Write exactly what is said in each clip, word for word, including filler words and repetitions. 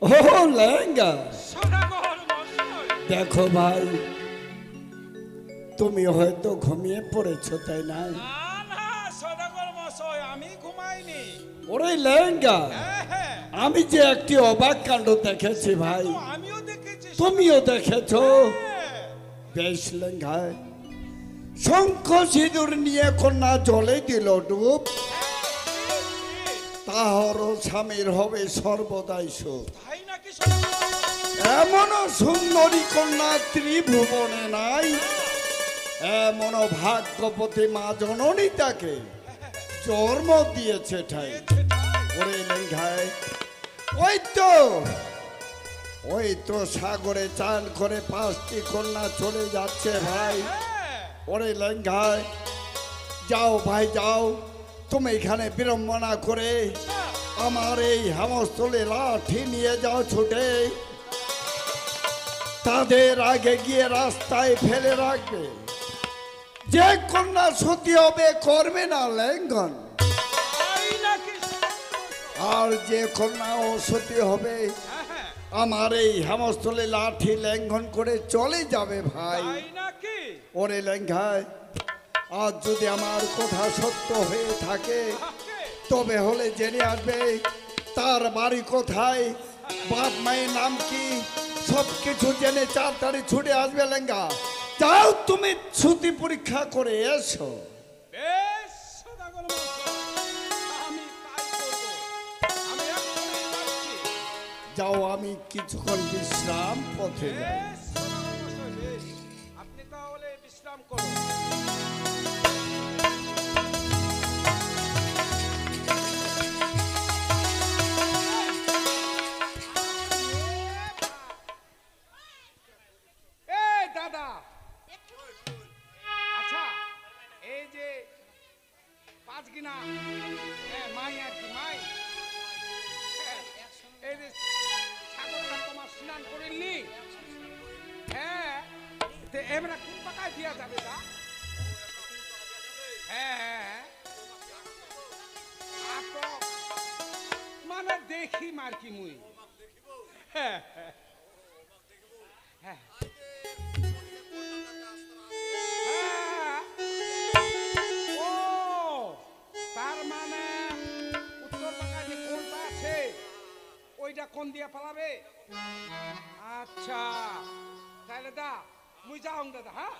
ও লেহেঙ্গা দেখো ভাই তুমি হয়তো ঘুমিয়ে পড়েছো তাই না? আমি ঘুমাইনি। ওরে লেহেঙ্গা আমি যে একটি অবাক কাণ্ড দেখেছি ভাই। আমিও দেখেছি। তুমিও দেখেছো? বেশ লেহেঙ্গায় শঙ্খ সিঁদুর নিয়ে কন্যা জলে দিল ডুব, তাহার স্বামীর হবে সর্বদাই সুখ। এমন সুন্দরী কন্যা ত্রিভুবনে নাই, এমন ভাগ্যবতী মা জননী তাকে জন্ম দিয়েছে ঠাই। ওরে লেঙ্ঘায় ওই তো ওই তো সাগরে চান করে পাঁচটি কন্যা চলে যাচ্ছে ভাই। ওরে লেঙ্ঘায় যাও ভাই যাও, তুমি এখানে বিড়ম্বনা করে আমার এই হেমস্থলে লাঠি নিয়ে যাও ছুটে, তাদের আগে গিয়ে রাস্তায় ফেলে রাখবে। যে কন্যা সতী হবে করবে না লঙ্ঘন, আর যে কন্যা অসতী হবে আমার এই হেমস্থলে লাঠি লঙ্ঘন করে চলে যাবে ভাই। ওরে লেঙ্ঘায় আজ যদি আমার কথা সত্য হয়ে থাকে তবে হলে জেনে আসবে তার বাড়ি কোথায়, বাপ মায়ের নাম কি, সব কিছু জেনে চার তারি ছুটে আসবে লেঙ্গা। যাও তুমি ছুটি পরীক্ষা করে এসো। যাও আমি কিছুক্ষণ বিশ্রাম পথে যাই। আপনি তাহলে বিশ্রাম করুন। দাদা আচ্ছা এই যে পাঁচ গিনা মাই আর কি মাই এই যে সাগরটা তোমার স্নান করিনি, হ্যাঁ এমরা কোন পাকায় দিয়া যাবে তা? হ্যাঁ হ্যাঁ মানে দেখি মার কি মুই হ্যাঁ হ্যাঁ ও তার মানে উত্তর বাংলায় যে কোনটা আছে ওইটা কোন দিয়া পালাবে? আচ্ছা তাহলে দা মুই যাও দাদা। হ্যাঁ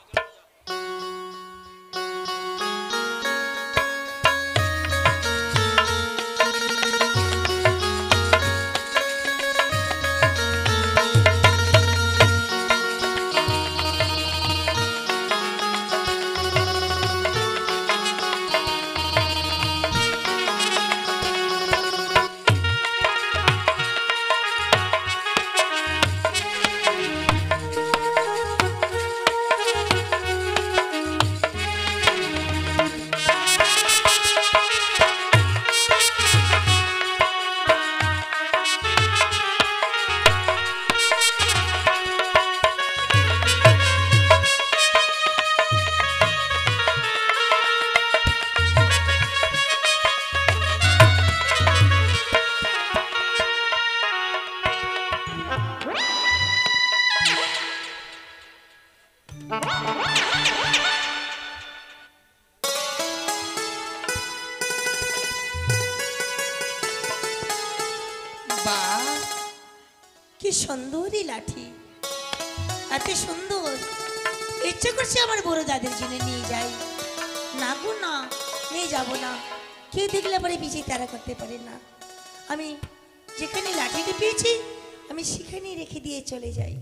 সুন্দরী লাঠি, এত সুন্দর, ইচ্ছে করছে আমার বড় দাদের জন্য নিয়ে যাই। না গো না, নিয়ে যাব না, কেউ দেখলে পরে পিছিয়ে তারা করতে পারে না। আমি যেখানে লাঠিটি পেয়েছি আমি সেখানেই রেখে দিয়ে চলে যাই।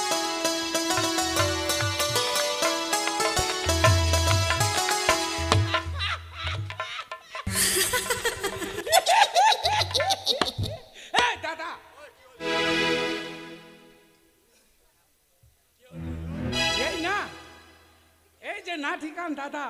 ঠিকান দাদা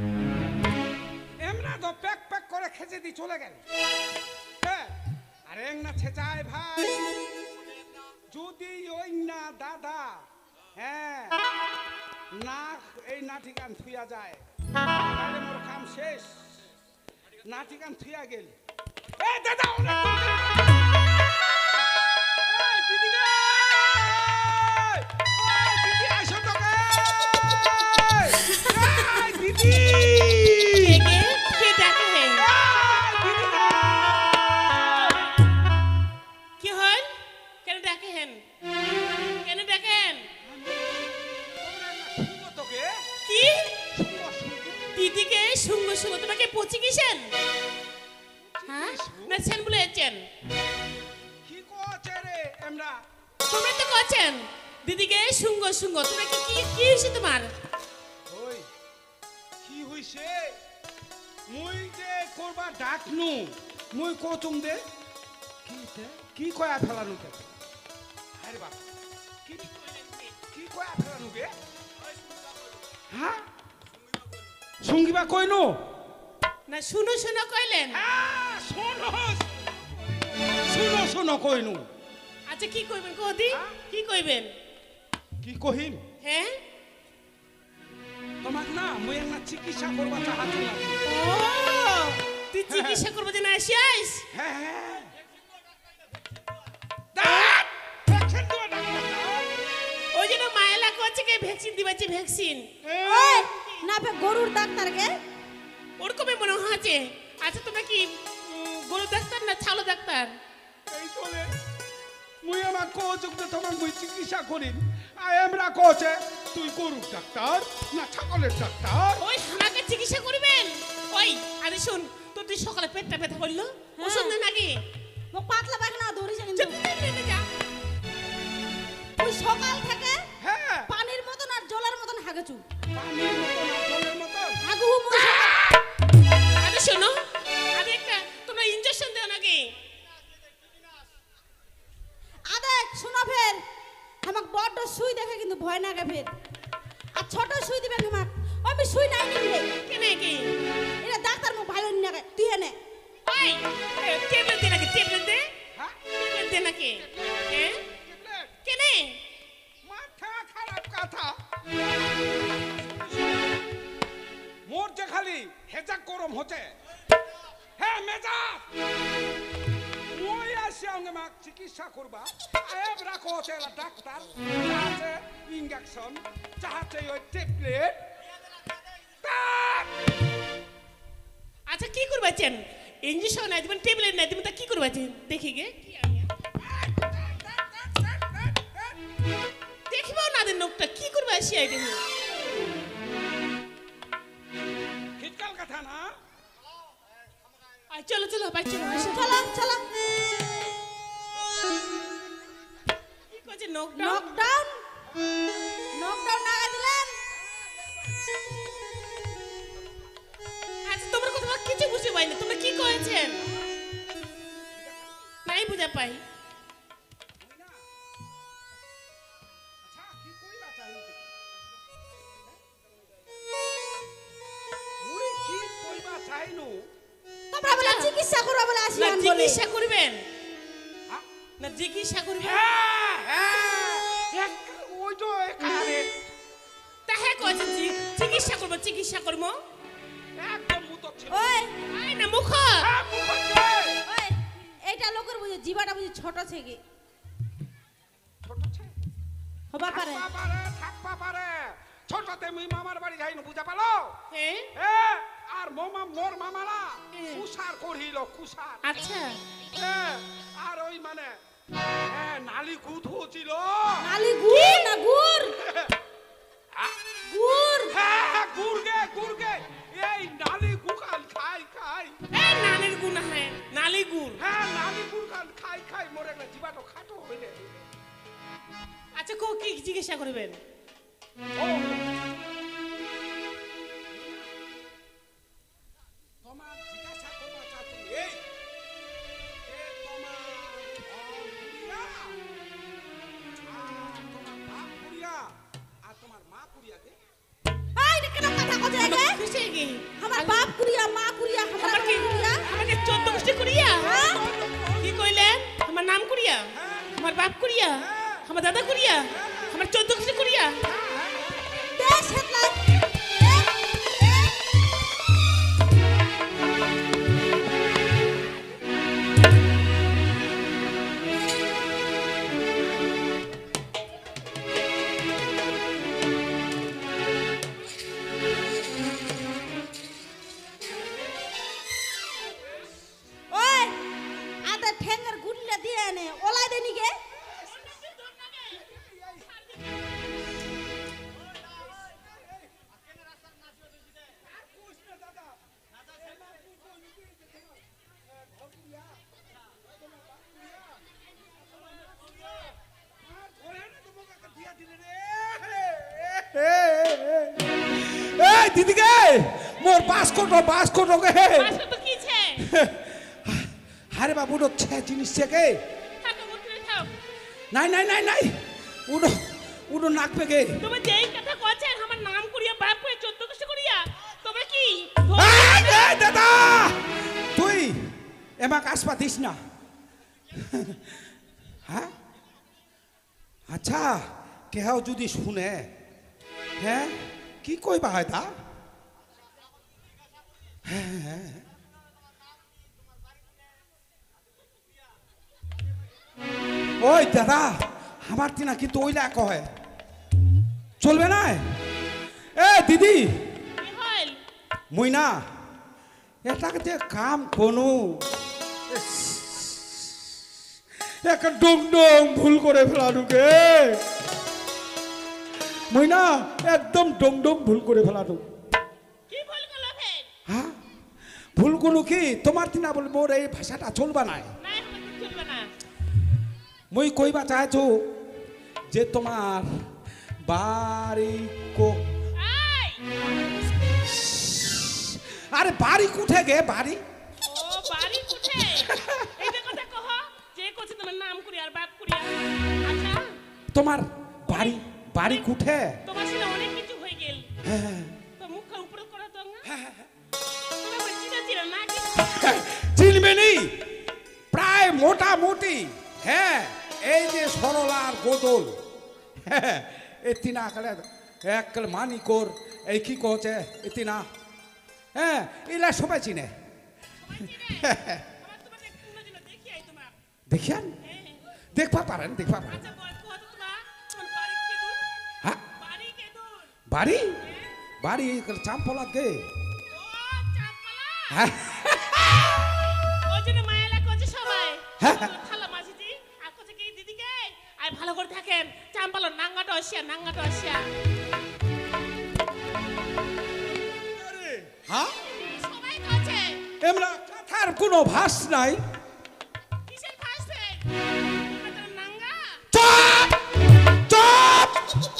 এমনা তো প্যাক প্যাক করে খেচে দিয়ে চলে গেল। আরে না ছেচায় ভাই যদি ওই না দাদা হ্যাঁ না এই না ঠিকান থুয়া যায় তাহলে মোর কাম শেষ। না ঠিকান থুয়া গেল। এ দাদা তোমরা তো করছেন দিদিকে শুঙ্গ শুঙ্গ তোমরা কি কি কি হইছে তোমার ওই কি হইছে মুই যে করবা ডাকনু মুই কোচুম দে কি তে কি কয়া ফেলানু কে আরে বাপ কি কি কয়া ফেলানু গে হ্যাঁ সঙ্গীবা কইনু না শুনো শুনো কইলেন হ্যাঁ শোনো শুনো শুনো কইনু আচ্ছা কি কইবেন কোদি কি কইবেন কি কহিম হ্যাঁ তোমাক না মুই একটা চিকিৎসা করবা চাহাতু না ও তুই চিকিৎসা করবে যে না আসিস হ্যাঁ হ্যাঁ দাঁত ভ্যাকসিন দিবা ডাক্তার ওই জন্য মায়েলা করছে কে ভ্যাকসিন দিবাছে ভ্যাকসিন ওই না বে গরুর ডাক্তার গে ওরকমই মনে হচ্ছে আচ্ছা তোমরা কি উম, গরু ডাক্তার না ছালো ডাক্তার এই তোলে মুই আমার কোচুক দে তোমার মুই চিকিৎসা করিম আই এমরা কোচে তুই গরুর ডাক্তার না ছাগলের ডাক্তার ওই আমাকে চিকিৎসা করবেন ওই আরে শুন তোর তুই সকালে পেটটা ব্যথা করলো ওষুধ নেন আগে মোক পাতলা পায়খানা ধরিছে কিন্তু চুপ করে নে যা তুই সকাল থেকে হ্যাঁ পানির মতন আর জলের মতন হাগেছু পানির মতো না জলের মতো হাগু মুই আরে শোনো আরে একটা তোমরা ইনজেকশন দেও নাকি আদে শুনো ফের আমাক বড় সুই দেখে কিন্তু ভয় না গে ফের আর ছোট সুই দিবেন আমাক আমি সুই নাই নিলে কেনে কি এটা ডাক্তার মোক ভালো নি নাগে তুই এনে ওই ট্যাবলেট দে নাকি ট্যাবলেট দে হ্যাঁ ট্যাবলেট দে নাকি হ্যাঁ ট্যাবলেট কেনে মাথা খারাপ কথা মোর যে খালি হেজা গরম হচ্ছে হ্যাঁ মেজা মই আসি আমাকে মা চিকিৎসা করবা আয়েব রাখো চেলা ডাক্তার চাহাতে ইঞ্জেকশন চাহাতে ওই ট্যাবলেট আচ্ছা কি করবাছেন ইনজেকশন নাই দিবেন ট্যাবলেট নাই দিবেন তা কি করবাছেন দেখি গে কি আমি দেখিবাও না দেন নোকটা কি করবা আসি আই দেখি শীতকাল কথা না আই চলো চলো ভাই চলো আসো চলো চলো কি করছে নোকটা নকডাউন নকডাউন লাগা দিলেন আচ্ছা তোমরা কথা কিছু বুঝতে পাই না তোমরা কি করেছেন নাই বুঝা পাই আচ্ছা কি কইবা চাই মুই কি কইবা চাইনু তোমরা বলে চিকিৎসা করবা বলে না আসিলাম বলে চিকিৎসা করবেন হ্যাঁ না চিকিৎসা করবেন হ্যাঁ হ্যাঁ এক ওই তো একারে তা হ্যাঁ কইছে চিকিৎসা করব চিকিৎসা করব একদম মুতক ছিল ওই আই না মুখ হ্যাঁ মুখত কে ওই এইটা লোকের বুঝে জিবাটা বুঝে ছোট থেকে ছোট ছে হবা পারে থাকবা পারে থাকবা পারে ছোটতে মুই মামার বাড়ি যাইনু বুঝা পালো হ্যাঁ এ আর মামা মোর মামারা হ্যাঁ। কুসার করিল কুসার আচ্ছা এ আর ওই মানে এ নালি কুদ হছিল নালি গুড় না গুড় হ্যাঁ গুড় হ্যাঁ গুরগে গুরগে এই নালি গুকাল খাই খাই এ নালির গুণ হ্যাঁ নালি গুড় হ্যাঁ নালি গুরগাল খাই খাই মোরে না জীবাটো খাটো হইলে আচ্ছা কো কি চিকিৎসা করবেন ও তোমার জিজ্ঞাসা করবা চাচ্ছি এই এ তোমার কুড়িয়া আর তোমার বাপ কুড়িয়া আর তোমার মা কুড়িয়া কে এই এটা কেন কথা কইছে গে খুশি কি আমার বাপ কুড়িয়া মা কুড়িয়া আমার আমার কি কুড়িয়া আমাকে চোদ্দ গোষ্ঠী করিয়া হ্যাঁ? কি কইলেন আমার নাম করিয়া আমার বাপ করিয়া আমার দাদা করিয়া আমার চোদ্দ গোষ্ঠী করিয়া দেশ হেতলাই ওই আদা ঠেঙ্গার গুড়লা দিয়ে এনে ওলাই দেনি গে দিদিকে মোর বাস কোটো বাস কোটো গে পাঁচশো তো কি ছে আরে বাবু উঠো ছে জিনিস ছেকে থাকো উঠে থাও নাই নাই নাই নাই উঠো উঠো নাক পেকে তুমি যেই কথা কইছেন আমার নাম করিয়া বাপ করে চোদ্দ কষ্ট করিয়া তোমরা কি দাদা তুই এমা কাসপা দিস না হ্যাঁ আচ্ছা কেউ যদি শুনে হ্যাঁ কি কইবা হয় তা ওই দাদা আমার তিনা কিন্তু ওইলা কয় চলবে না এ দিদি কি হল মুই না এটাকে যে কাম কোনো এক ডং ডং ভুল করে ফেলানুকে মুই না একদম ডং ডং ভুল করে ফেলানু কি ভুল করলো ফের হ্যাঁ ভুল কোনো কি তোমার তিনা বলে মোর এই ভাষাটা চলবা নাই না এখন চলবে না মুই কইবা চাইছো যে তোমার বাড়ি কো আই আরে বাড়ি কুঠে গে বাড়ি ও বাড়ি কুঠে এইটা কথা কহ যে কইছে তোমার নাম করি আর বাপ করিয়া আচ্ছা তোমার বাড়ি বাড়ি কুঠে তোমার সাথে অনেক কিছু হয়ে গেল হ্যাঁ তো মুখ উপরে করা তো না তোমরা বলছি না চিরা না কি চিনবে নি প্রায় মোটামুটি হ্যাঁ এই যে সরলার গোদল হ্যাঁ এতিনা কালে এক মানিকর এই কি কছে এতিনা হ্যাঁ এলা সবাই চিনে আমার তোমাকে কোনদিন দেখি আই তোমার দেখিয়ান দেখবা পারেন দেখবা পারেন আচ্ছা বল কত তোমার কোন বাড়ি কে দূর হ্যাঁ বাড়ি কে দূর বাড়ি বাড়ি চাম্পলা গে ও চাপলা হ্যাঁ ওই জন্য মায়া লাগে সবাই হ্যাঁ। খালা মাঝিজি আর কোথা কি দিদিকে আর ভালো করে থাকেন চাম্পালো নাঙ্গাটা আসিয়া নাঙ্গাটা আসিয়া হ্যাঁ সবাই কাছে এমরা কথার কোনো ভাস নাই কিসের ফাঁসবে নাঙ্গা চপ চপ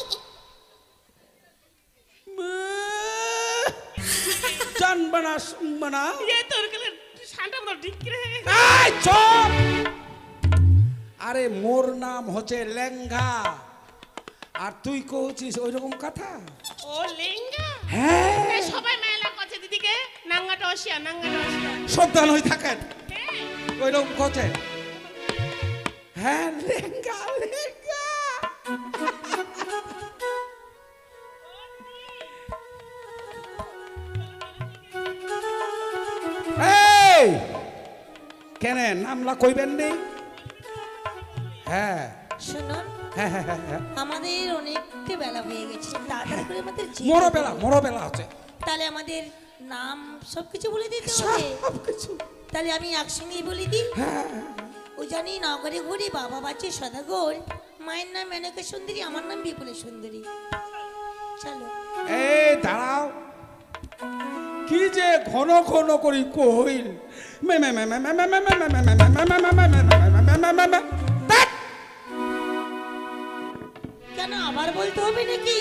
জানবা না শুনবা না ये तो उनके शांता मतलब ठीक रहे এই চপ আরে মোর নাম হচ্ছে লেঙ্গা আর তুই কইছিস ওই রকম কথা ओ लेंगा হ্যাঁ ए সবাই মেলা কাছে দিদিকে নাঙ্গাটা আসিয়া নাঙ্গাটা আসিয়া সাবধান হই থাকেন হ্যাঁ ওই রকম কথা হ্যাঁ লেঙ্গা লেঙ্গা এই কেন নামলা কইবেন নি হ্যাঁ শুনুন হ্যাঁ হ্যাঁ হ্যাঁ হ্যাঁ আমাদের অনেকটা বেলা হয়ে গেছে তাড়াতাড়ি করে আমাদের যেতে মরো হবে। বেলা মরো বেলা আছে তাহলে আমাদের নাম সবকিছু বলে দিতে হবে সব কিছু তাহলে আমি একসঙ্গেই বলে দিই হ্যাঁ ও জানি নগরে ঘুরে বাবা বাচ্চা সদাগর মায়ের নাম মেনকা সুন্দরী আমার নাম বিপুল সুন্দরী চলো এই দাঁড়াও কি যে ঘন ঘন করি কইল মে মে মে মে মে মে মে মে মে মে মে মে মে মে মে মে মে মে মে ধ্যাৎ! কেন আবার বলতে হবে নাকি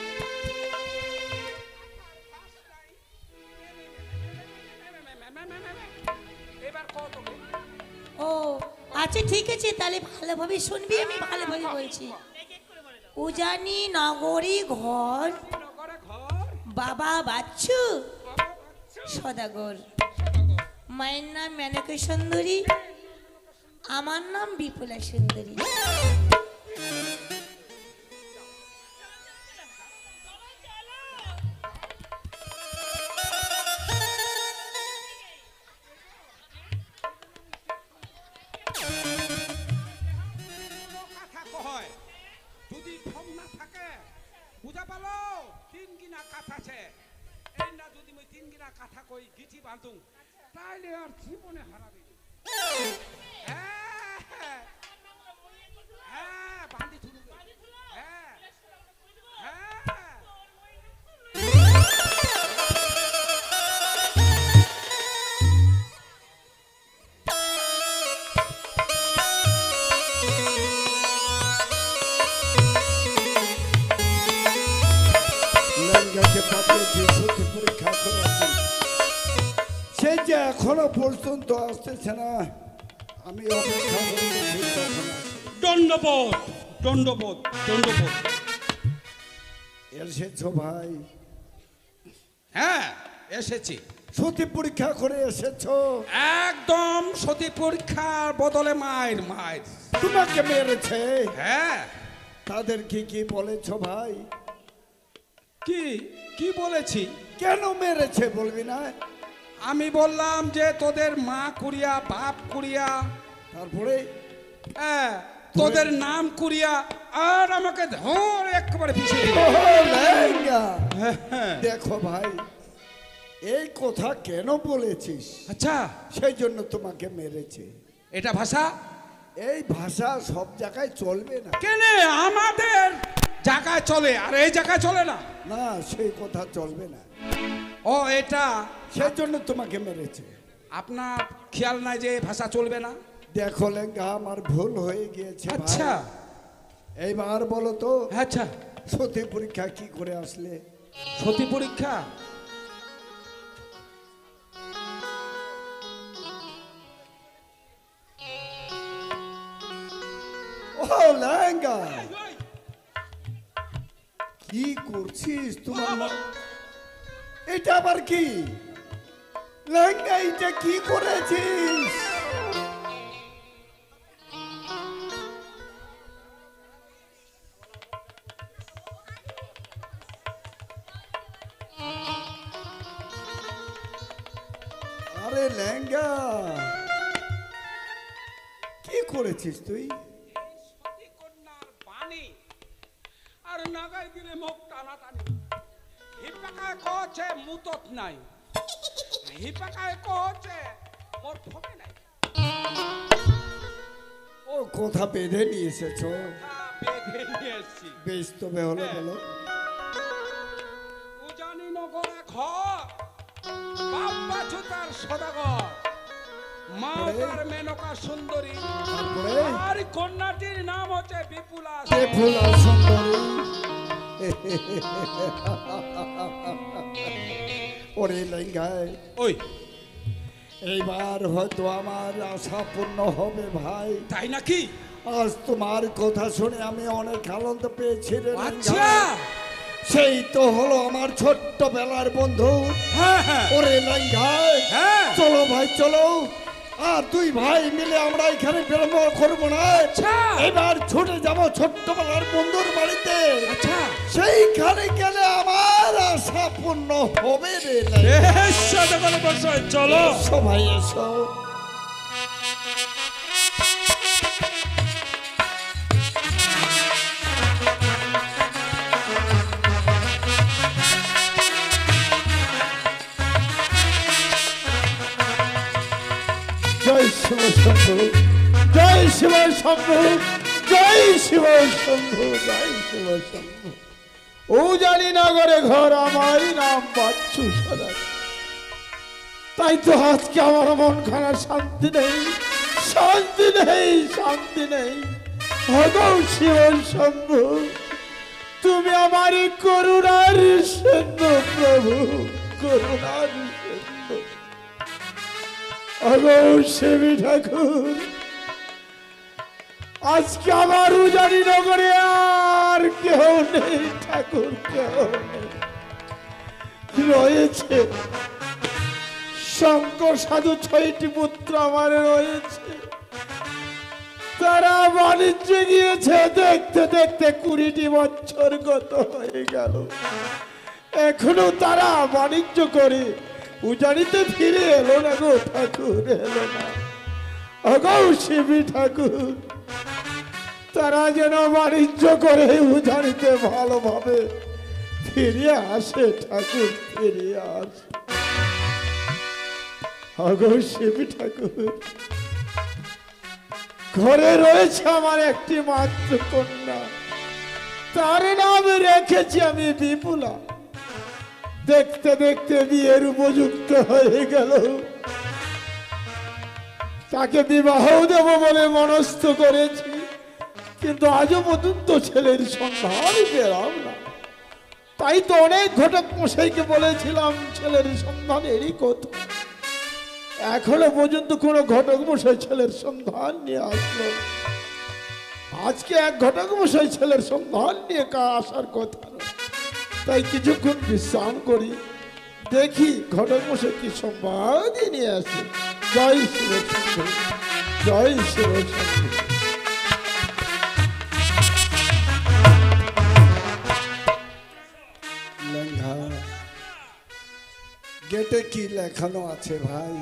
ও আচ্ছা ঠিক আছে তাহলে ভালোভাবে শুনবি আমি ভালোভাবে বলছি ও জানি নগরী ঘর বাবা বাচ্চু সদাগর মায়ের নাম মেনকা সুন্দরী আমার নাম বিপুলা সুন্দরী কথা কয় যদি ঠম না থাকে বুঝা পালো তিন গিনা কাঠা আছে এই না যদি মই তিন গিনা কাঠা কই গিঠি বাঁধুং তাইলে আর জীবনে হারাবি হ্যাঁ হ্যাঁ বাঁধি থুলু হ্যাঁ হ্যাঁ লেঙ্গাকে পাঠিয়েছি সত্যি এখনো পর্যন্ত আসতেছে না, আমি অপেক্ষা করতেছি কখন আসে। দণ্ডবোধ দণ্ডবোধ দণ্ডবোধ। এসেছো ভাই? হ্যাঁ এসেছি। সতী পরীক্ষা করে এসেছো? একদম সতী পরীক্ষার বদলে মায়ের মায়ের। তোমাকে মেরেছে? হ্যাঁ। তাদের কি কি বলেছো ভাই? কি কি বলেছি? কেন মেরেছে বলবি না? আমি বললাম যে তোদের মা কুড়িয়া বাপ কুড়িয়া, তারপরে হ্যাঁ তোদের নাম কুড়িয়া, আর আমাকে ধর একেবারে পিছিয়ে দিল। ওহো, লেঙ্গা। হ্যাঁ, হ্যাঁ। দেখো ভাই, এই কথা কেন বলেছিস? আচ্ছা সেই জন্য তোমাকে মেরেছে। এটা ভাষা? এই ভাষা সব জায়গায় চলবে না। কেন আমাদের জায়গায় চলে আর এই জায়গায় চলে না? না, সেই কথা চলবে না। ও এটা সেই জন্য তোমাকে মেরেছে। আপনার খেয়াল নাই যে এই ভাষা চলবে না? দেখো লেঙ্গা, আমার ভুল হয়ে গিয়েছে ভাই। আচ্ছা এইবার বলো তো, আচ্ছা সতী পরীক্ষা কি করে আসলে? সতী পরীক্ষা ও লেঙ্গা, কি করছিস? তোমার মা- এটা আবার কি লেঙ্গা? এটা কি করেছিস? আরে লেঙ্গা, কি করেছিস তুই? সতী কন্যার বাণী আর নাগাই দিলে মুখ টানাটানি। হিপাকায় কছে মুতত নাই, হিপাকায় কছে মোর ফকে নাই। ও কথা বেঁধে নিয়ে এসেছো? হ্যাঁ, বেঁধে নিয়ে এসছি। বেশ, তবে হলো বলো। উজানি নগরে ঘর, বাপ্পা ছুতার সদাগর, মা তার মেনকা সুন্দরী, তারপরে আর কন্যাটির নাম হচ্ছে বিপুলা। বেফুলা সুন্দরী। ওরে লেঙ্গায়, ওই এইবার হয়তো আমার আশা পূর্ণ হবে ভাই। তাই নাকি? আজ তোমার কথা শুনে আমি অনেক আনন্দ পেয়েছি রে আচ্ছা লেঙ্গা। সেই তো হলো আমার ছোট্ট বেলার বন্ধু। হ্যাঁ হ্যাঁ ওরে লেঙ্গায়, হ্যাঁ চলো ভাই চলো, আর দুই ভাই মিলে আমরা এখানে বিলম্ব করবো না। আচ্ছা এবার ছুটে যাব ছোট্টবেলার বন্ধুর বাড়িতে। আচ্ছা সেইখানে গেলে আমার আশা পূর্ণ হবে রে লেঙ্গা। বেশ সদাগর বসাই চলো। এসো ভাই এসো। জয় শিব শম্ভু, জয় শিব শম্ভু, জয় শিব শম্ভু, জয় শিব শম্ভু। ও জানি নগরে ঘর, আমার নাম বাচ্চু সদা। তাই তো আজকে আমার মন খানা শান্তি নেই, শান্তি নেই, শান্তি নেই। ভগব শিব শম্ভু, তুমি আমার করুণার সিন্ধু প্রভু, করুণার সিন্ধু। অগো শিবী ঠাকুর, আজকে আমার উজানি নগরে আর কেউ নেই ঠাকুর, কেউ নেই। রয়েছে শঙ্কর সাধু, ছয়টি পুত্র আমার রয়েছে। তারা বাণিজ্যে গিয়েছে, দেখতে দেখতে কুড়িটি বছর গত হয়ে গেল। এখনো তারা বাণিজ্য করে উজানিতে ফিরে এলো না গো ঠাকুর, এলো না। অগো শিবী ঠাকুর, তারা যেন বাণিজ্য করে উজানিতে ভালোভাবে ফিরিয়ে আসে ঠাকুর, ফিরিয়ে আসে। অগো শিবী ঠাকুর, ঘরে রয়েছে আমার একটি মাত্র কন্যা, তার নাম রেখেছি আমি বিপুলা। দেখতে দেখতে বিয়ের উপযুক্ত হয়ে গেল, তাকে বিবাহ দেব বলে মনস্থ করেছি, কিন্তু আজও পর্যন্ত ছেলের সন্ধান পেলাম না। তাই তো অনেক ঘটক মশাইকে বলেছিলাম ছেলের সন্ধান এরই কথা। এখনো পর্যন্ত কোনো ঘটক মশাই ছেলের সন্ধান নিয়ে আসলো না। আজকে এক ঘটক মশাই ছেলের সন্ধান নিয়ে কা আসার কথা না। তাই কিছুক্ষণ বিশ্রাম করি, দেখি ঘটক মশাই কি সংবাদই নিয়ে আসে। জয় শিবশম্ভু, জয় শিবশম্ভু। লেঙ্গা, গেটে কি লেখানো আছে ভাই?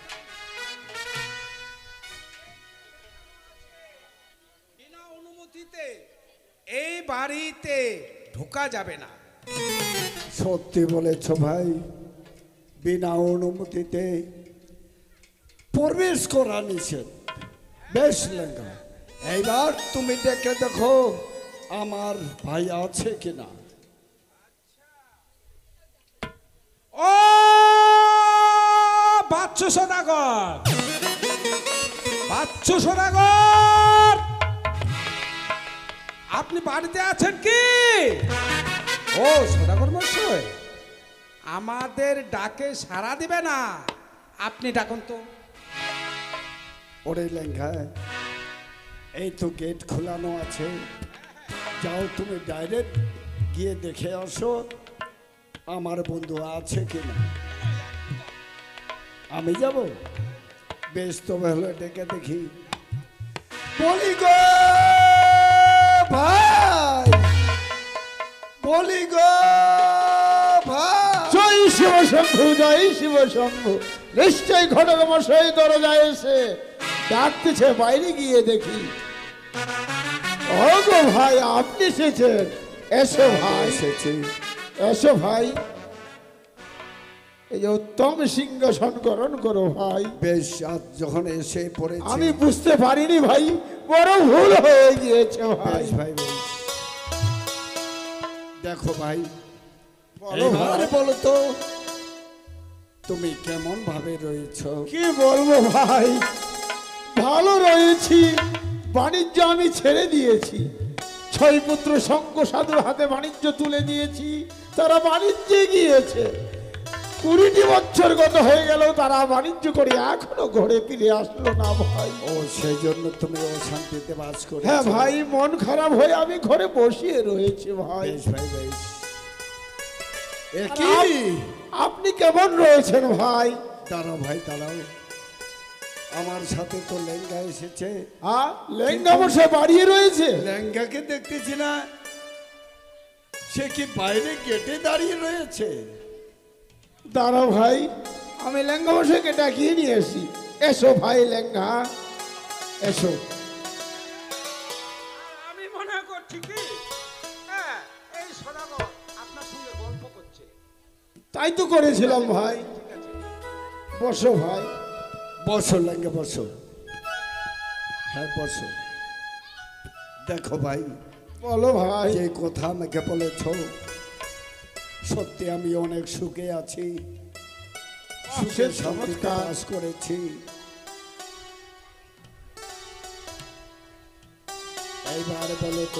বিনা অনুমতিতে এই বাড়িতে ঢোকা যাবে না। সত্যি বলেছ ভাই, বিনা অনুমতিতে প্রবেশ করা নিষেধ। বেশ লেঙ্গা, এইবার তুমি দেখে দেখো আমার ভাই আছে কিনা। ও বাচ্চু সদাগর, বাচ্চু সদাগর, আপনি বাড়িতে আছেন কি? ও সদাগর মশাই, আমাদের ডাকে সাড়া দিবে না, আপনি ডাকুন তো। ওরে লেঙ্গা, এই তো গেট খোলানো আছে, যাও তুমি ডাইরেক্ট গিয়ে দেখে আসো আমার বন্ধু আছে কিনা। আমি যাব? বেশ, তবে হলে ডেকে দেখি। বলি গো ভাই, বলি গো ভাই। জয় শিবশম্ভু, জয় শিবশম্ভু। নিশ্চয় ঘটক মশাই দরজায় এসে ডাকতেছে, বাইরে গিয়ে দেখি। ও গো ভাই, আপনি এসেছেন? এসো ভাই, এসেছি। এসো ভাই, এই যে উত্তম সিংহাসন গ্রহণ করো ভাই। বেশ, আজ যখন এসে পড়েছি আমি বুঝতে পারিনি ভাই, বড় ভুল হয়ে গিয়েছে ভাই। বেশ ভাই, বেশ। দেখো ভাই, বলো এবার ভাই। বলো তো তুমি কেমন ভাবে রয়েছ? কি বলবো ভাই, ভালো রয়েছি। বাণিজ্য আমি ছেড়ে দিয়েছি, ছয় পুত্র শঙ্খ সাধুর হাতে বাণিজ্য তুলে দিয়েছি, তারা বাণিজ্যে গিয়েছে। কুড়িটি বছর গত হয়ে গেল, তারা বাণিজ্য করে এখনো ঘরে ফিরে আসলো না ভাই। ও, সেই জন্য তুমি অশান্তিতে বাস করো? হ্যাঁ ভাই, মন খারাপ হয়ে আমি ঘরে বসিয়ে রয়েছি ভাই। বেশ ভাই, বেশ। এ কি? আপ- আপনি কেমন রয়েছেন ভাই? দাঁড়াও ভাই, দাঁড়াও। আমার সাথে তো লেঙ্গা এসেছে। হ্যাঁ, লেঙ্গা বসে বাড়িয়ে রয়েছে। লেঙ্গাকে দেখতেছি না, সে কি বাইরে গেটে দাঁড়িয়ে রয়েছে? দাঁড়াও ভাই, আমি লেঙ্গা বসেকে ডাকিয়ে নিয়ে আসি। এসো ভাই লেঙ্গা, এসো। আমি মনে করছি কি, হ্যাঁ, এই সদাগর আপনার সঙ্গে গল্প করছে। তাই তো করেছিলাম ভাই। বসো ভাই। বসো লেঙ্গা, বসো। হ্যাঁ বসো। দেখো ভাই, বলো ভাই। যে কথা আমাকে বলেছ, সত্যি আমি অনেক সুখে আছি, সুখে সে শান্তিতে চমৎকার। বাস করেছি। এইবার বলো তো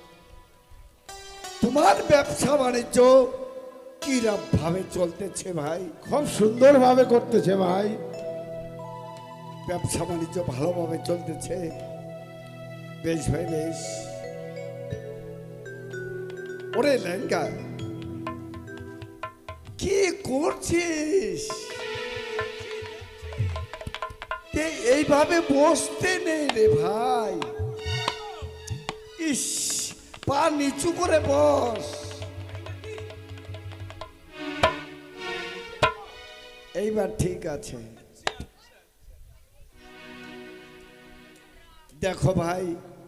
তোমার ব্যবসা বাণিজ্য কিরম ভাবে চলতেছে ভাই? খুব সুন্দর ভাবে করতেছে ভাই। ব্যবসা বাণিজ্য ভালোভাবে চলতেছে? বেশ ভাই, বেশ। ওরে লেঙ্গা, কি করছিস? তে এইভাবে বসতে নেই রে ভাই। ইস, পা নিচু করে বস। এইবার ঠিক আছে। দেখো ভাই,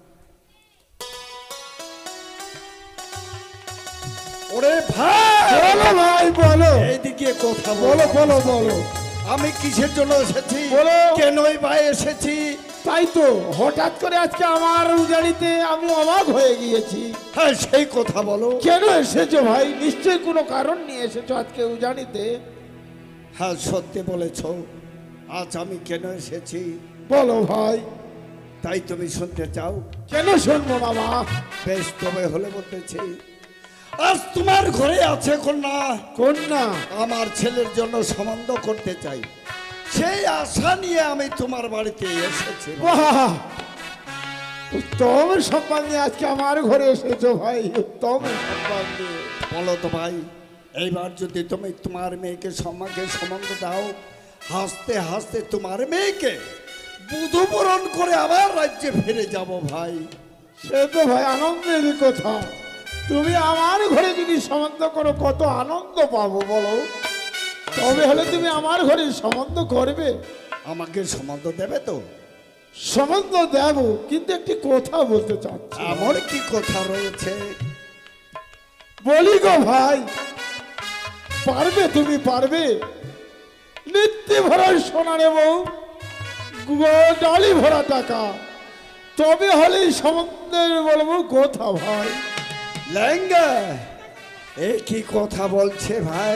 ওরে ভাই, বলো ভাই, বলো। এইদিকে কথা বলো, বলো। বলো, বলো। আমি কিসের জন্য এসেছি, বলো। কেনই ভাই এসেছি? তাই তো হঠাৎ করে আজকে আমার উজানিতে আমি অবাক হয়ে গিয়েছি। হ্যাঁ, সেই কথা বলো। কেন এসেছো ভাই? নিশ্চয়ই কোনো কারণ নিয়ে এসেছো আজকে উজানিতে। হ্যাঁ, সত্যি বলেছ। আজ আমি কেন এসেছি বলো ভাই। তাই তুমি শুনতে চাও? কেন শুনবো বাবা? বেশ, তবে হলে বলতেছি, আজ তোমার ঘরে আছে কন্যা। কন্যা? আমার ছেলের জন্য সম্বন্ধ করতে চাই। সেই আশা নিয়ে আমি তোমার বাড়িতে এসেছি। বাহ, উত্তম সম্মান নিয়ে আজকে আমার ঘরে এসেছো ভাই, উত্তম সম্মান নিয়ে। বলো তো ভাই, এইবার যদি তুমি তোমার মেয়েকে সম্মানকে সম্বন্ধ দাও, হাসতে হাসতে তোমার মেয়েকে বুধবরণ করে আবার রাজ্যে ফিরে যাব ভাই। সে তো ভাই আনন্দের কথা। তুমি আমার ঘরে যদি সম্বন্ধ করো কত আনন্দ পাবো বলো। তবে হলে তুমি আমার ঘরে সম্বন্ধ করবে? আমাকে সম্বন্ধ দেবে তো? সম্বন্ধ দেব, কিন্তু একটি কথা বলতে চাচ্ছি। আমার কি কথা রয়েছে? বলি গো ভাই, পারবে? তুমি পারবে? নিত্য ভরা সোনা নেব, গো- ডালি ভরা টাকা, তবে হলেই সম্বন্ধের বলবো কথা ভাই। লেঙ্গা, এ কি কথা বলছে ভাই?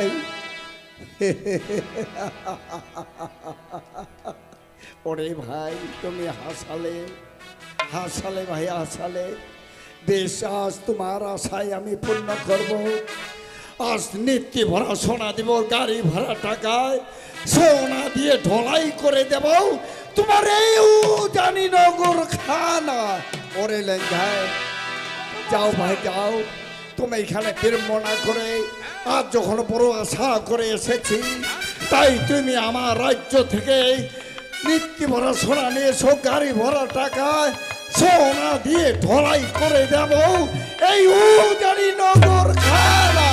ওরে ভাই, তুমি হাসালে হাসালে ভাই হাসালে। বেশ, আজ তোমার আশায় আমি পূর্ণ করব। আজ নিত্য ভরা সোনা দেব, গাড়ি ভাড়া টাকায় সোনা দিয়ে ঢোলাই করে দেব তোমার এই জানি নগর খানা। ওরে লেঙ্গায়, যাও ভাই যাও, তুমি এখানে বিড়ম্বনা করে আজ যখন বড় আশা করে এসেছি, তাই তুমি আমার রাজ্য থেকে নিত্য ভরা সোনা নিয়ে এসো, গাড়ি ভরা টাকায় সোনা দিয়ে ঢলাই করে দেব এই উজানি নগর খানা।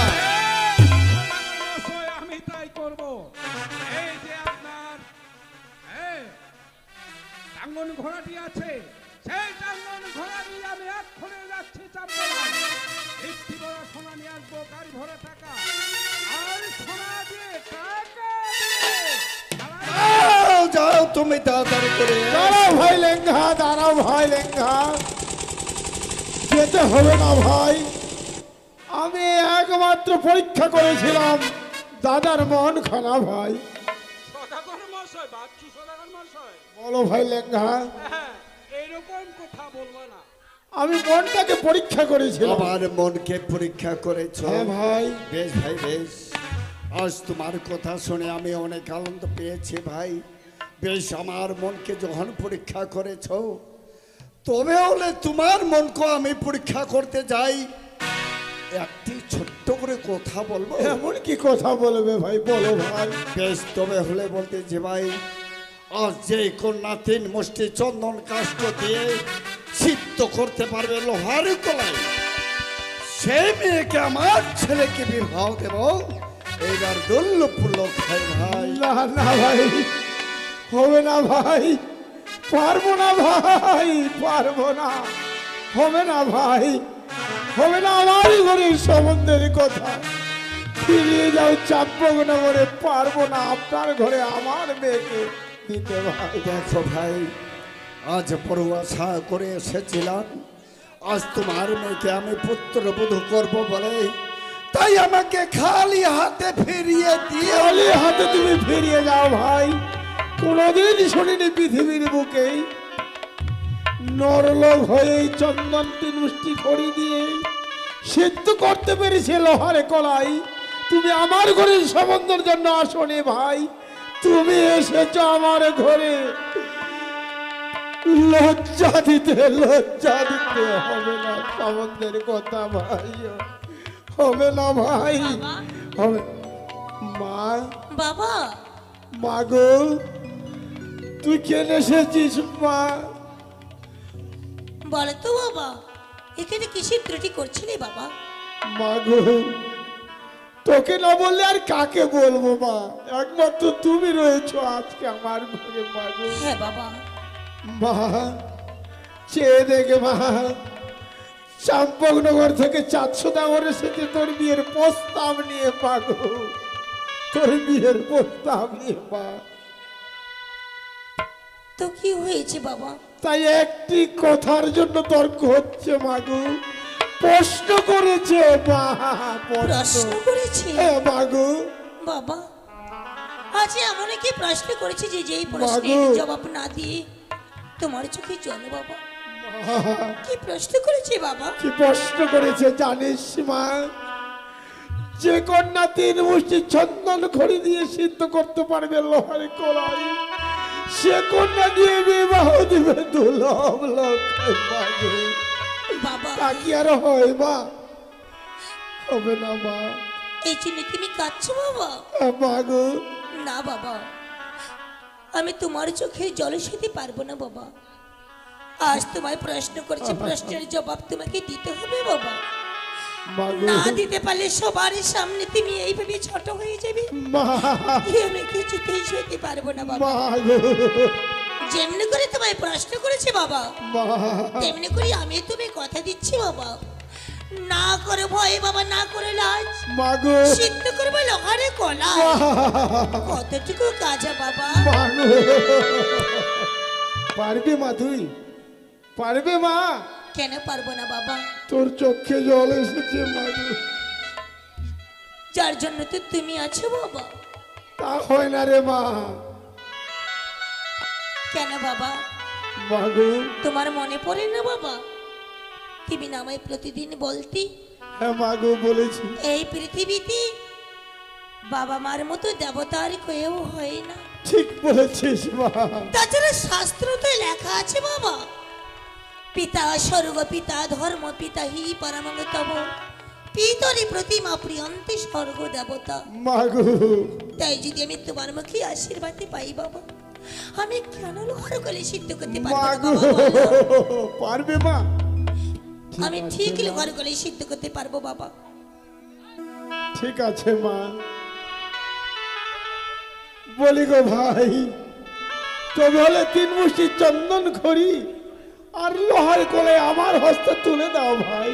আমি তাই করব। এই যে আপনার হ্যাঁ, টাঙ্গন ঘোড়াটি আছে, সেই টাঙ্গন ঘোড়া নিয়ে আমি এক্ষণে যাচ্ছি চাপড়া। একটি বড় সোনা নিয়ে আসবো, গাড়ি ভরা টাকা আর সোনা দিয়ে টাকা দিয়ে যাও যাও, তুমি তাড়াতাড়ি করে দাঁড়াও ভাই লেঙ্গা, দাঁড়াও ভাই লেঙ্গা, যেতে হবে না ভাই। আমি একমাত্র পরীক্ষা করেছিলাম দাদার মন খানা ভাই। সদাগর মশাই, বাচ্চু সদাগর মশাই, বলো ভাই লেঙ্গা, হ্যাঁ, এইরকম কথা বলবো না। আমি মনটাকে পরীক্ষা করেছিলাম। আমার মনকে পরীক্ষা করেছো? হ্যাঁ ভাই। বেশ ভাই বেশ, আজ তোমার কথা শুনে আমি অনেক আনন্দ পেয়েছি ভাই। বেশ, আমার মনকে যখন পরীক্ষা করেছো, তবে হলে তোমার মনকে আমি পরীক্ষা করতে যাই। একটি ছোট্ট করে কথা বলবো। এমন কি কথা বলবে ভাই, বলো ভাই। বেশ, তবে হলে বলতে যে ভাই, আজ যে কন্যা তিন মুষ্টি চন্দন কাষ্ঠ দিয়ে সিদ্ধ করতে পারবে লোহার কলাই, সেই মেয়েকে আমার ছেলেকে বিবাহ দেব। এইবার দুল্লপুল্ল খাই ভাই। না না ভাই, হবে না ভাই, পারবো না ভাই, পারবো না, হবে না ভাই, হবে না। আমারই ঘরের সম্বন্ধের কথা, ফিরিয়ে যাও চাঁদনগরে, পারবো না আপনার ঘরে আমার মেয়েকে দিতে ভাই। দেখো ভাই, আজ বড় আশা করে এসেছিলাম, আজ তোমার মেয়েকে আমি পুত্রবধূ করব বলে, তাই আমাকে খালি হাতে ফিরিয়ে দিয়ে খালি হাতে তুমি ফিরিয়ে যাও ভাই। কোনোদিন শুনিনি পৃথিবীর বুকে নরলোক হয়ে চন্দন তিন মুষ্টি খড়ি দিয়ে সিদ্ধ করতে পেরেছে লোহারে কলাই। তুমি আমার ঘরের সম্বন্ধের জন্য আসনি ভাই, তুমি এসেছ আমার ঘরে লজ্জা দিতে, লজ্জা দিতে। হবে না সম্বন্ধের কথা ভাই, হবে না ভাই, হবে। মা, বাবা, মা গো, তুই কেন এসেছিস মা? বলো তো বাবা, এখানে কিসের ত্রুটি করছিলে বাবা? মা গো, তোকে না বললে আর কাকে বলবো মা, একমাত্র তুমি রয়েছো আজকে আমার ঘরে। মা গো, হ্যাঁ বাবা, মা চেয়ে দেখে মা, চাম্পকনগর থেকে চারশো দামর এসেছে তোর বিয়ের প্রস্তাব নিয়ে। মা গো, তোর বিয়ের প্রস্তাব নিয়ে মা। তো কি হয়েছে বাবা? তাই একটি কথার জন্য তর্ক হচ্ছে মা গো। প্রশ্ন করেছে মা, প্রশ্ন করেছে? হ্যাঁ মা গো। বাবা, আজ এমন কি প্রশ্ন করেছে যে যেই প্রশ্নের মাগো। জবাব না দিয়ে তোমার চোখে জল বাবা? কি প্রশ্ন করেছে বাবা? কি প্রশ্ন করেছে জানিস মা? যে কন্যা তিন মুষ্টি চন্দন খড়ি দিয়ে সিদ্ধ করতে পারবে লোহার কড়াই, সে কন্যা দিয়ে বিবাহ দিবে দুলভ লক্ষায় মাগো। বাবা তা কি আর হয় মা? হবে না মা। এই জন্য তুমি কাঁদছো বাবা? মাগো না বাবা, আমি তোমার চোখের জল সইতে পারবো না বাবা। আজ তোমায় প্রশ্ন করছি, প্রশ্নের জবাব তোমাকে দিতে হবে বাবা। মাগো না দিতে পারলে সবার সামনে তুমি এইভাবে ছোট হয়ে যাবে। মা আমি কিছুতেই সইতে পারবো না বাবা। মাগো যেমনি করে তোমায় প্রশ্ন করেছে বাবা, মা তেমনি করে আমি তুমি কথা দিচ্ছি বাবা। না করে ভয় বাবা, না করে লাজ, মাগো সিদ্ধ করবো লোহারে কলা। কতটুকু কাজা বাবা। মাগো পারবে মা? তুই পারবে মা? কেন পারবো না বাবা? তোর চোখে জল এসেছে মাগো। যার জন্য তো তুমি আছো বাবা। তা হয় না রে মা। কেন বাবা? মাগো তোমার মনে পড়ে না বাবা? তুমি না আমায় প্রতিদিন বলতি হ্যাঁ মাগো বলেছি। এই পৃথিবীতে বাবা মার মতো দেবতা আর কেউ হয় না। ঠিক বলেছিস মা। তাছাড়া শাস্ত্র তো লেখা আছে বাবা, পিতা স্বর্গ পিতা ধর্ম পিতা হি পরমগতম পিতরি প্রতিমা প্রিয়ন্তে স্বর্গ দেবতা। মাগো তাই যদি আমি তোমার মুখে আশীর্বাদ পাই বাবা, আমি কেন লোহার গলে সিদ্ধ করতে পারবো না মাগো বাবা, বলো? পারবে মা? আমি ঠিক লোহার গলে সিদ্ধ করতে পারবো বাবা। ঠিক আছে মা। বলি গো ভাই, তবে হলে তিন মুষ্টি চন্দন খড়ি আর লোহার কোলে আমার হস্তে তুলে দাও ভাই।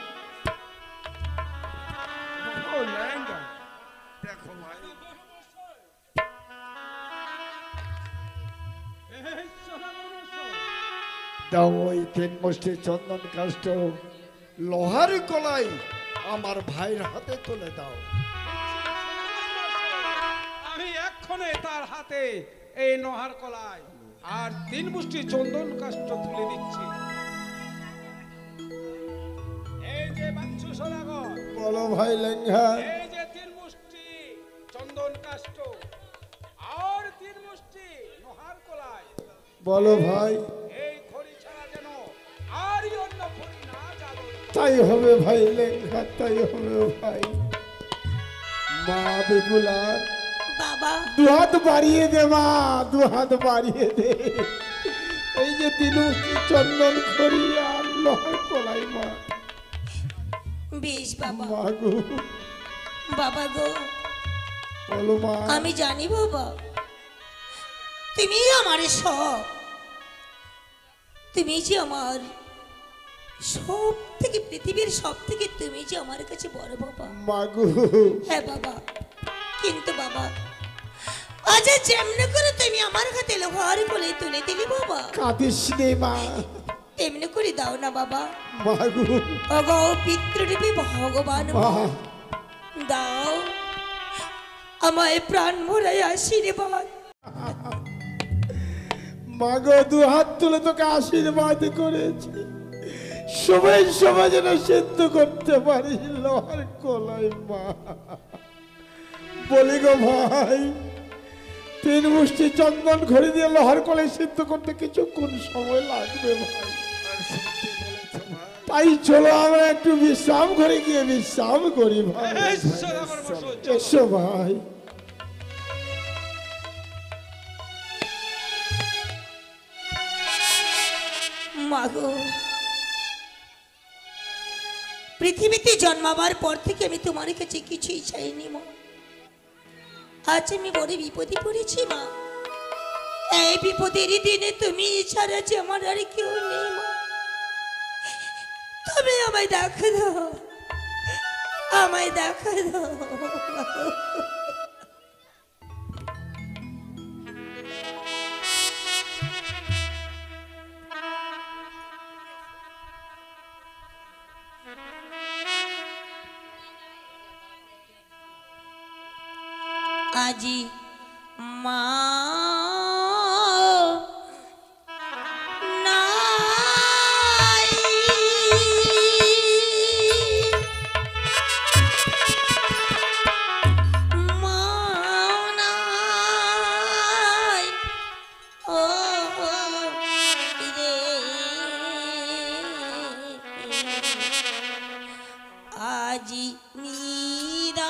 ও লেহেঙ্গা দেখো ভাই। এই সোনা মনুষ্য, দাও ওই তিন মুষ্টি চন্দন কাষ্ঠ লোহার কলাই আমার ভাইয়ের হাতে তুলে দাও। আমি এক্ষণে তার হাতে এই নোহার কলাই আর তিন মুষ্টি চন্দন কাষ্ঠ তুলে দিচ্ছি। এই যে বাচ্চু সোনাগর, বলো ভাই লেঙ্গা। এই যে তিন মুষ্টি চন্দন কাষ্ঠ আর তিন মুষ্টি নোহার কলাই, বলো ভাই। এই খড়ি ছাড়া যেন আর অন্য খড়ি না যাবে। তাই হবে ভাই লেঙ্গা, তাই হবে ভাই। মা বেগুলার বাবা দুহাত বাড়িয়ে দে মা, দুহাত বাড়িয়ে দে। এই যে তিন মুষ্টি চন্দন খড়ি আর লোহার কলাই মা। বেশ বাবা। মাগো বাবা গো, বলো মা। আমি জানি বাবা তুমি আমার সব, তুমি যে আমার সব থেকে পৃথিবীর সব থেকে তুমি যে আমার কাছে বড় বাবা। মাগো হ্যাঁ বাবা, কিন্তু বাবা আজ যেমনি করে তুমি আমার হাতে লোহার কোলে তুলে দিলি বাবা, কাঁদিস নে মা। তেমনি করে দাও না বাবা। মাগো অগো পিতৃরূপী ভগবান মা। দাও আমায় প্রাণ ভরাই আশীর্বাদ। মাগো দু হাত তুলে তোকে আশীর্বাদ করেছি, সময় সময় যেন সিদ্ধ করতে পারিস লোহার কলাই মা। বলি গো ভাই, তিন মুষ্টি চন্দন ঘড়ি দিয়ে লোহার কলাই সিদ্ধ করতে কিছুক্ষণ সময় লাগবে ভাই। তাই চলো আমরা একটু বিশ্রাম ঘরে গিয়ে বিশ্রাম করি ভাই। এই সোনাগর বসো, চলো। এসো ভাই। মাগো পৃথিবীতে জন্মাবার পর থেকে আমি তোমার কাছে কিছুই চাইনি মা। আজ আমি বড় বিপদে পড়েছি মা। এই বিপদের দিনে তুমি ছাড়া যে আমার আর কেউ নেই মা। তুমি আমায় দেখা দাও, আমায় দেখা দাও। আজি মা নাই, আজি নিদা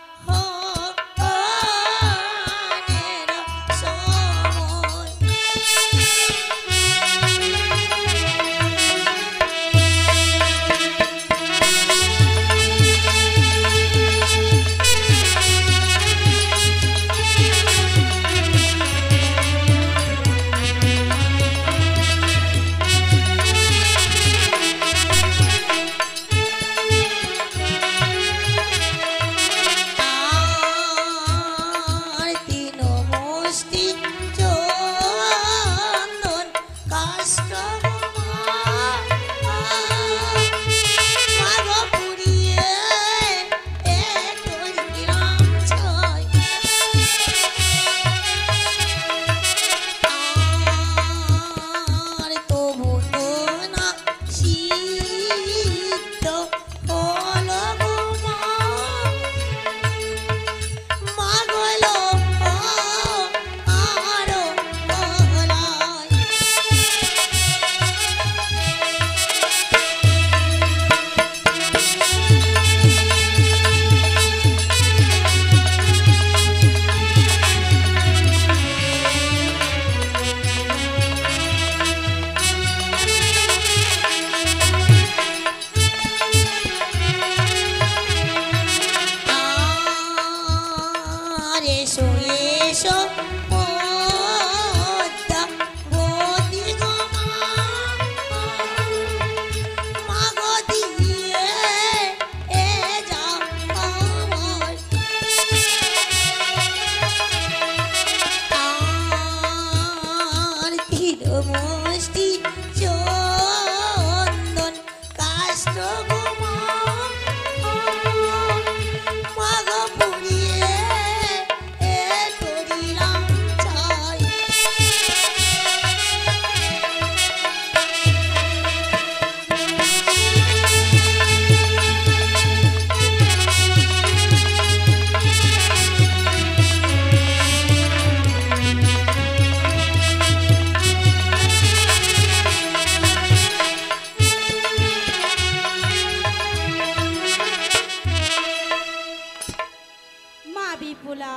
বিপুলা,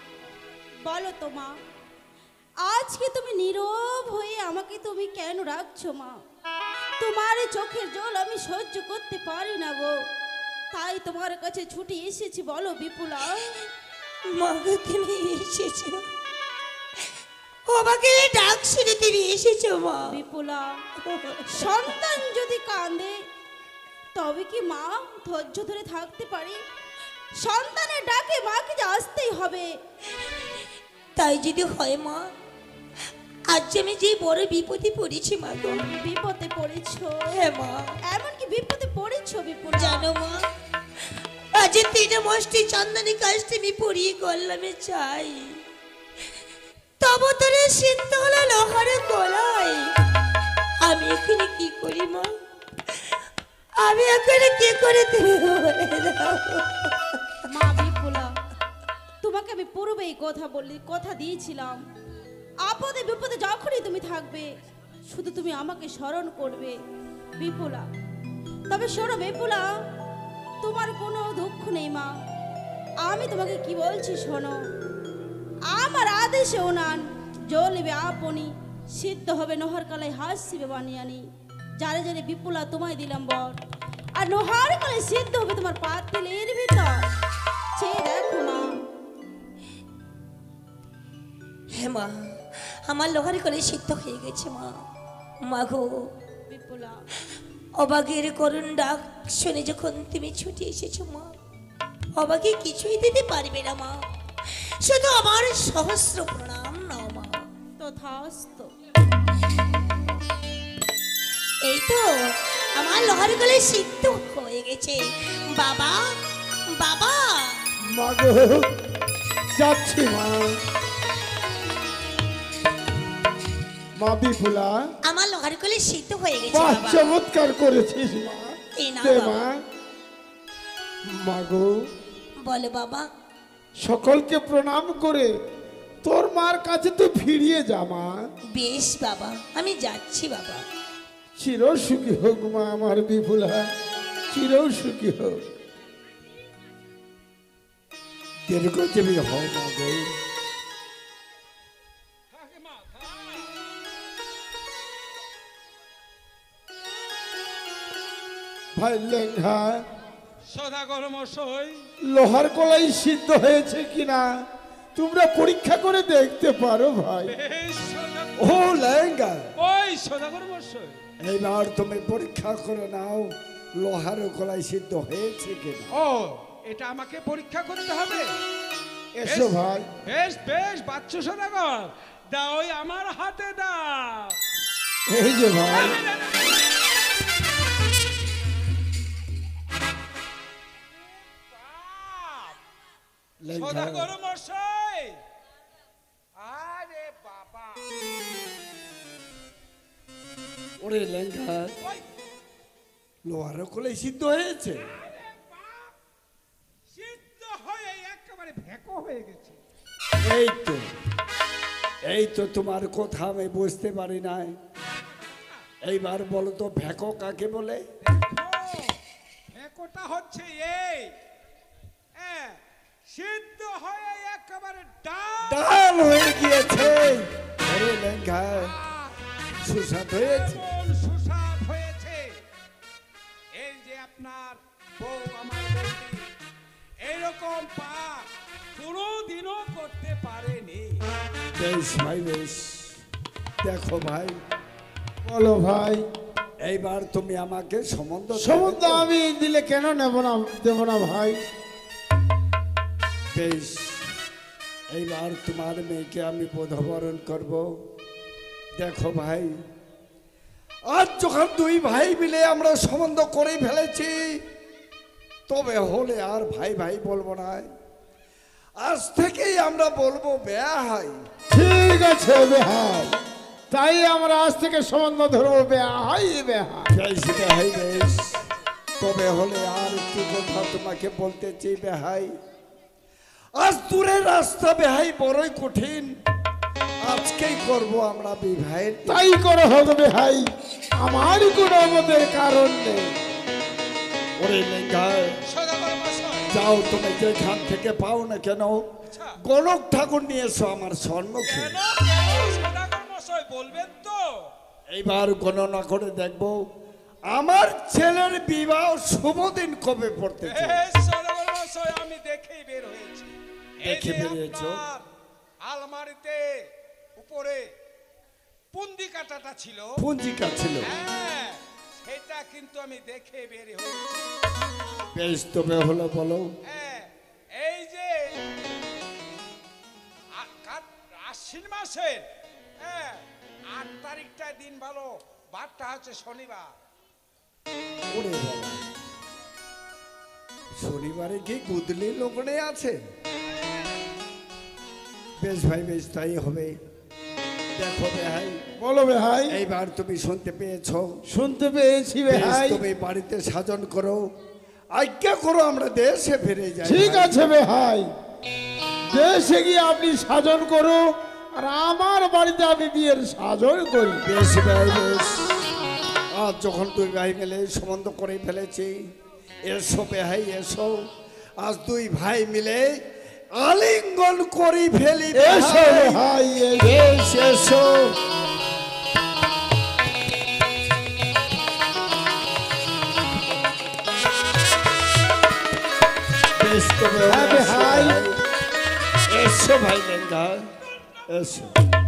বলো তো মা, আজকে তুমি নীরব হয়ে আমাকে তুমি কেন রাখছো মা? তোমার চোখের জল আমি সহ্য করতে পারি না গো, তাই তোমার কাছে ছুটি এসেছি। বলো বিপুলা। মা গো, তুমি এসেছো, আমাকে ডাক শুনে তুমি এসেছো মা। বিপুলা, সন্তান যদি কাঁদে তবে কি মা ধৈর্য ধরে থাকতে পারে? সন্তানের ডাকে মাকে যে আসতেই হবে। তাই যদি হয় মা, আজ আমি যে বড় বিপদে পড়েছি মা গো। বিপদে পড়েছো? হ্যাঁ মা। এমন কি বিপদে পড়েছো বিপুলা? জানো মা, আজ তিন মষ্টি চন্দনী কাজটি আমি পড়িয়ে গল্লামে চাই, তবু তোরে সিদ্ধ হলো লোহারে গলায়। আমি এখানে কি করি মা? আমি এখানে কি করে তুমি বলে দাও মা। বিপুলা, তোমাকে আমি পূর্বেই কথা বলি, কথা দিয়েছিলাম, আপদে বিপদে যখনই তুমি থাকবে শুধু তুমি আমাকে স্মরণ করবে বিপুলা। তবে শোনো বিপুলা, তোমার কোনো দুঃখ নেই মা, আমি তোমাকে কি বলছি শোনো। আমার আদেশে ওনান জ্বলবে আপনি, সিদ্ধ হবে নহর কালায় হাসিবে বানিয়ানি। যারে যারে বিপুলা তোমায় দিলাম বর, আর নহর কালায় সিদ্ধ হবে তোমার পাতিলের ভিতর। সে দেখো মা। হ্যাঁ মা, আমার লোহার কলে সিদ্ধ হয়ে গেছে মা। মা গো বিপুলা, অবাগের করুণ ডাক শুনে যখন তুমি ছুটে এসেছো মা, অবাগে কিছুই দিতে পারবে না মা, শুধু আমার সহস্র প্রণাম নাও মা। তথাস্তু। এই তো আমার লোহার গলে সিদ্ধ হয়ে গেছে। বাবা, বাবা। মা গো, যাচ্ছি মা। মা বিপুলা, আমার লোহার গলে সিদ্ধ হয়ে গেছে বাহ, বাবা। চমৎকার করেছিস মা। এই নাও দে বাবা। মা। মা গো, বলে বাবা। সকলকে প্রণাম করে তোর মার কাছে তুই ফিরিয়ে যা মা। বেশ বাবা, আমি যাচ্ছি বাবা। চির সুখী হোক মা আমার বিপুলা, চির সুখী হোক। দীর্ঘজীবী হও না গো। থাকে মা, থাক। ভাই লেঙ্গা, সদাগর মশাই, লোহার কলাই সিদ্ধ হয়েছে কিনা তোমরা পরীক্ষা করে দেখতে পারো ভাই। এই সদাগর, ও লেঙ্গা, ওই সদাগর মশাই, এইবার তুমি পরীক্ষা করে নাও লোহার কলাই সিদ্ধ হয়েছে কিনা। ও এটা আমাকে পরীক্ষা করতে হবে। এসো বেশ, ভাই। বেশ বেশ বাচ্চু সদাগর, দাও ওই আমার হাতে দাও। এই যে ভাই, বাপ, লেঙ্গা, সদাগর মশাই, আরে বাবা, ওরে লেঙ্গা, ওই, লোহার কলাই সিদ্ধ হয়েছে। আরে বাপ, সিদ্ধ হয়ে একেবারে ভেকো হয়ে গেছে। এই তো, এই তো তোমার কথা আমি বুঝতে পারি নাই। এইবার বলো তো ভেকো কাকে বলে? ভেকোটা হচ্ছে এই, হ্যাঁ, সিদ্ধ হয়ে একেবারে ডাল ডাল হয়ে গিয়েছে। ওরে লেঙ্গা, সুস্বাদ হয়েছে। এমন সুস্বাদ হয়েছে। এই যে আপনার বউ আমার বৌদি এইরকম পাক কোনোদিনও করতে পারেনি। বেশ ভাই বেশ, দেখো ভাই, বলো ভাই। এইবার তুমি আমাকে সম্বন্ধ দেবে সম্বন্ধ তো? আমি দিলে কেন নেব না, দেব না ভাই। বেশ, এইবার তোমার মেয়েকে আমি বোধবরণ করব। দেখো ভাই, আজ যখন দুই ভাই মিলে আমরা সম্বন্ধ করে ফেলেছি, তবে হলে আর ভাই ভাই বলবো না, আজ থেকেই আমরা বলবো বেয়াই। ঠিক আছে বেহাই, তাই আমরা আজ থেকে সম্বন্ধ ধরবো বেহাই বেহাই। বেশ বেহাই বেশ, তবে হলে আর একটি কথা তোমাকে বলতে চাই বেহাই, আজ দূরের রাস্তা বেহাই বড়ই কঠিন, আজকেই করব আমরা বিবাহের। তাই করে হোক বেহাই, আমার কোনো মতের কারণ নেই। ওরে লেঙ্গা, সদাগর মশাই, যাও তুমি যেখান থেকে পাও না কেন, আচ্ছা। গণক ঠাকুর নিয়ে এসো আমার সম্মুখে। কেন কেন সদাগর মশাই বলবেন তো? এইবার গণনা করে দেখবো আমার ছেলের বিবাহ শুভ দিন কবে পড়তেছে। এই সদাগর মশাই, আমি দেখেই বের হয়েছি। এই দেখে যে বেরিয়েছো? আপনার আলমারিতে উপরে পুন্দি কাটাটা ছিল, পঞ্জিকা ছিল। হ্যাঁ, সেটা কিন্তু আমি দেখে বের হয়েছি। বেশ, তবে হলো বলো। হ্যাঁ, এই যে আ- কাত- আশ্বিন মাসের, হ্যাঁ, আট তারিখটা দিন ভালো, বারটা হচ্ছে শনিবার। ওরে বাবা, শনিবারে কি গুদলি লোকনে আছে? বেশ ভাই বেশ, তাই হবে। দেখো বেহাই, বলো বেহাই। এইবার তুমি শুনতে পেয়েছো? শুনতে পেয়েছি বেশ, বেহাই। তুমি বাড়িতে সাজন করো, আজ্ঞা করো আমরা দেশে ফিরে যাই। ঠিক ভাই। আছে বেহাই, দেশে গিয়ে আপনি সাজন করো, আর আমার বাড়িতে আমি বিয়ের সাজন করি। বেশ ভাই বেশ, আজ যখন দুই ভাই মিলে সম্বন্ধ করে ফেলেছি, এসো বেহাই এসো, আজ দুই ভাই মিলে আলিঙ্গন করি ফেলি। এসো বেহাই, বেহাই, বেশ এসো। বেশ, তবে হ্যাঁ এসো বেহাই। ভাই। এসো ভাই লেঙ্গা, এসো।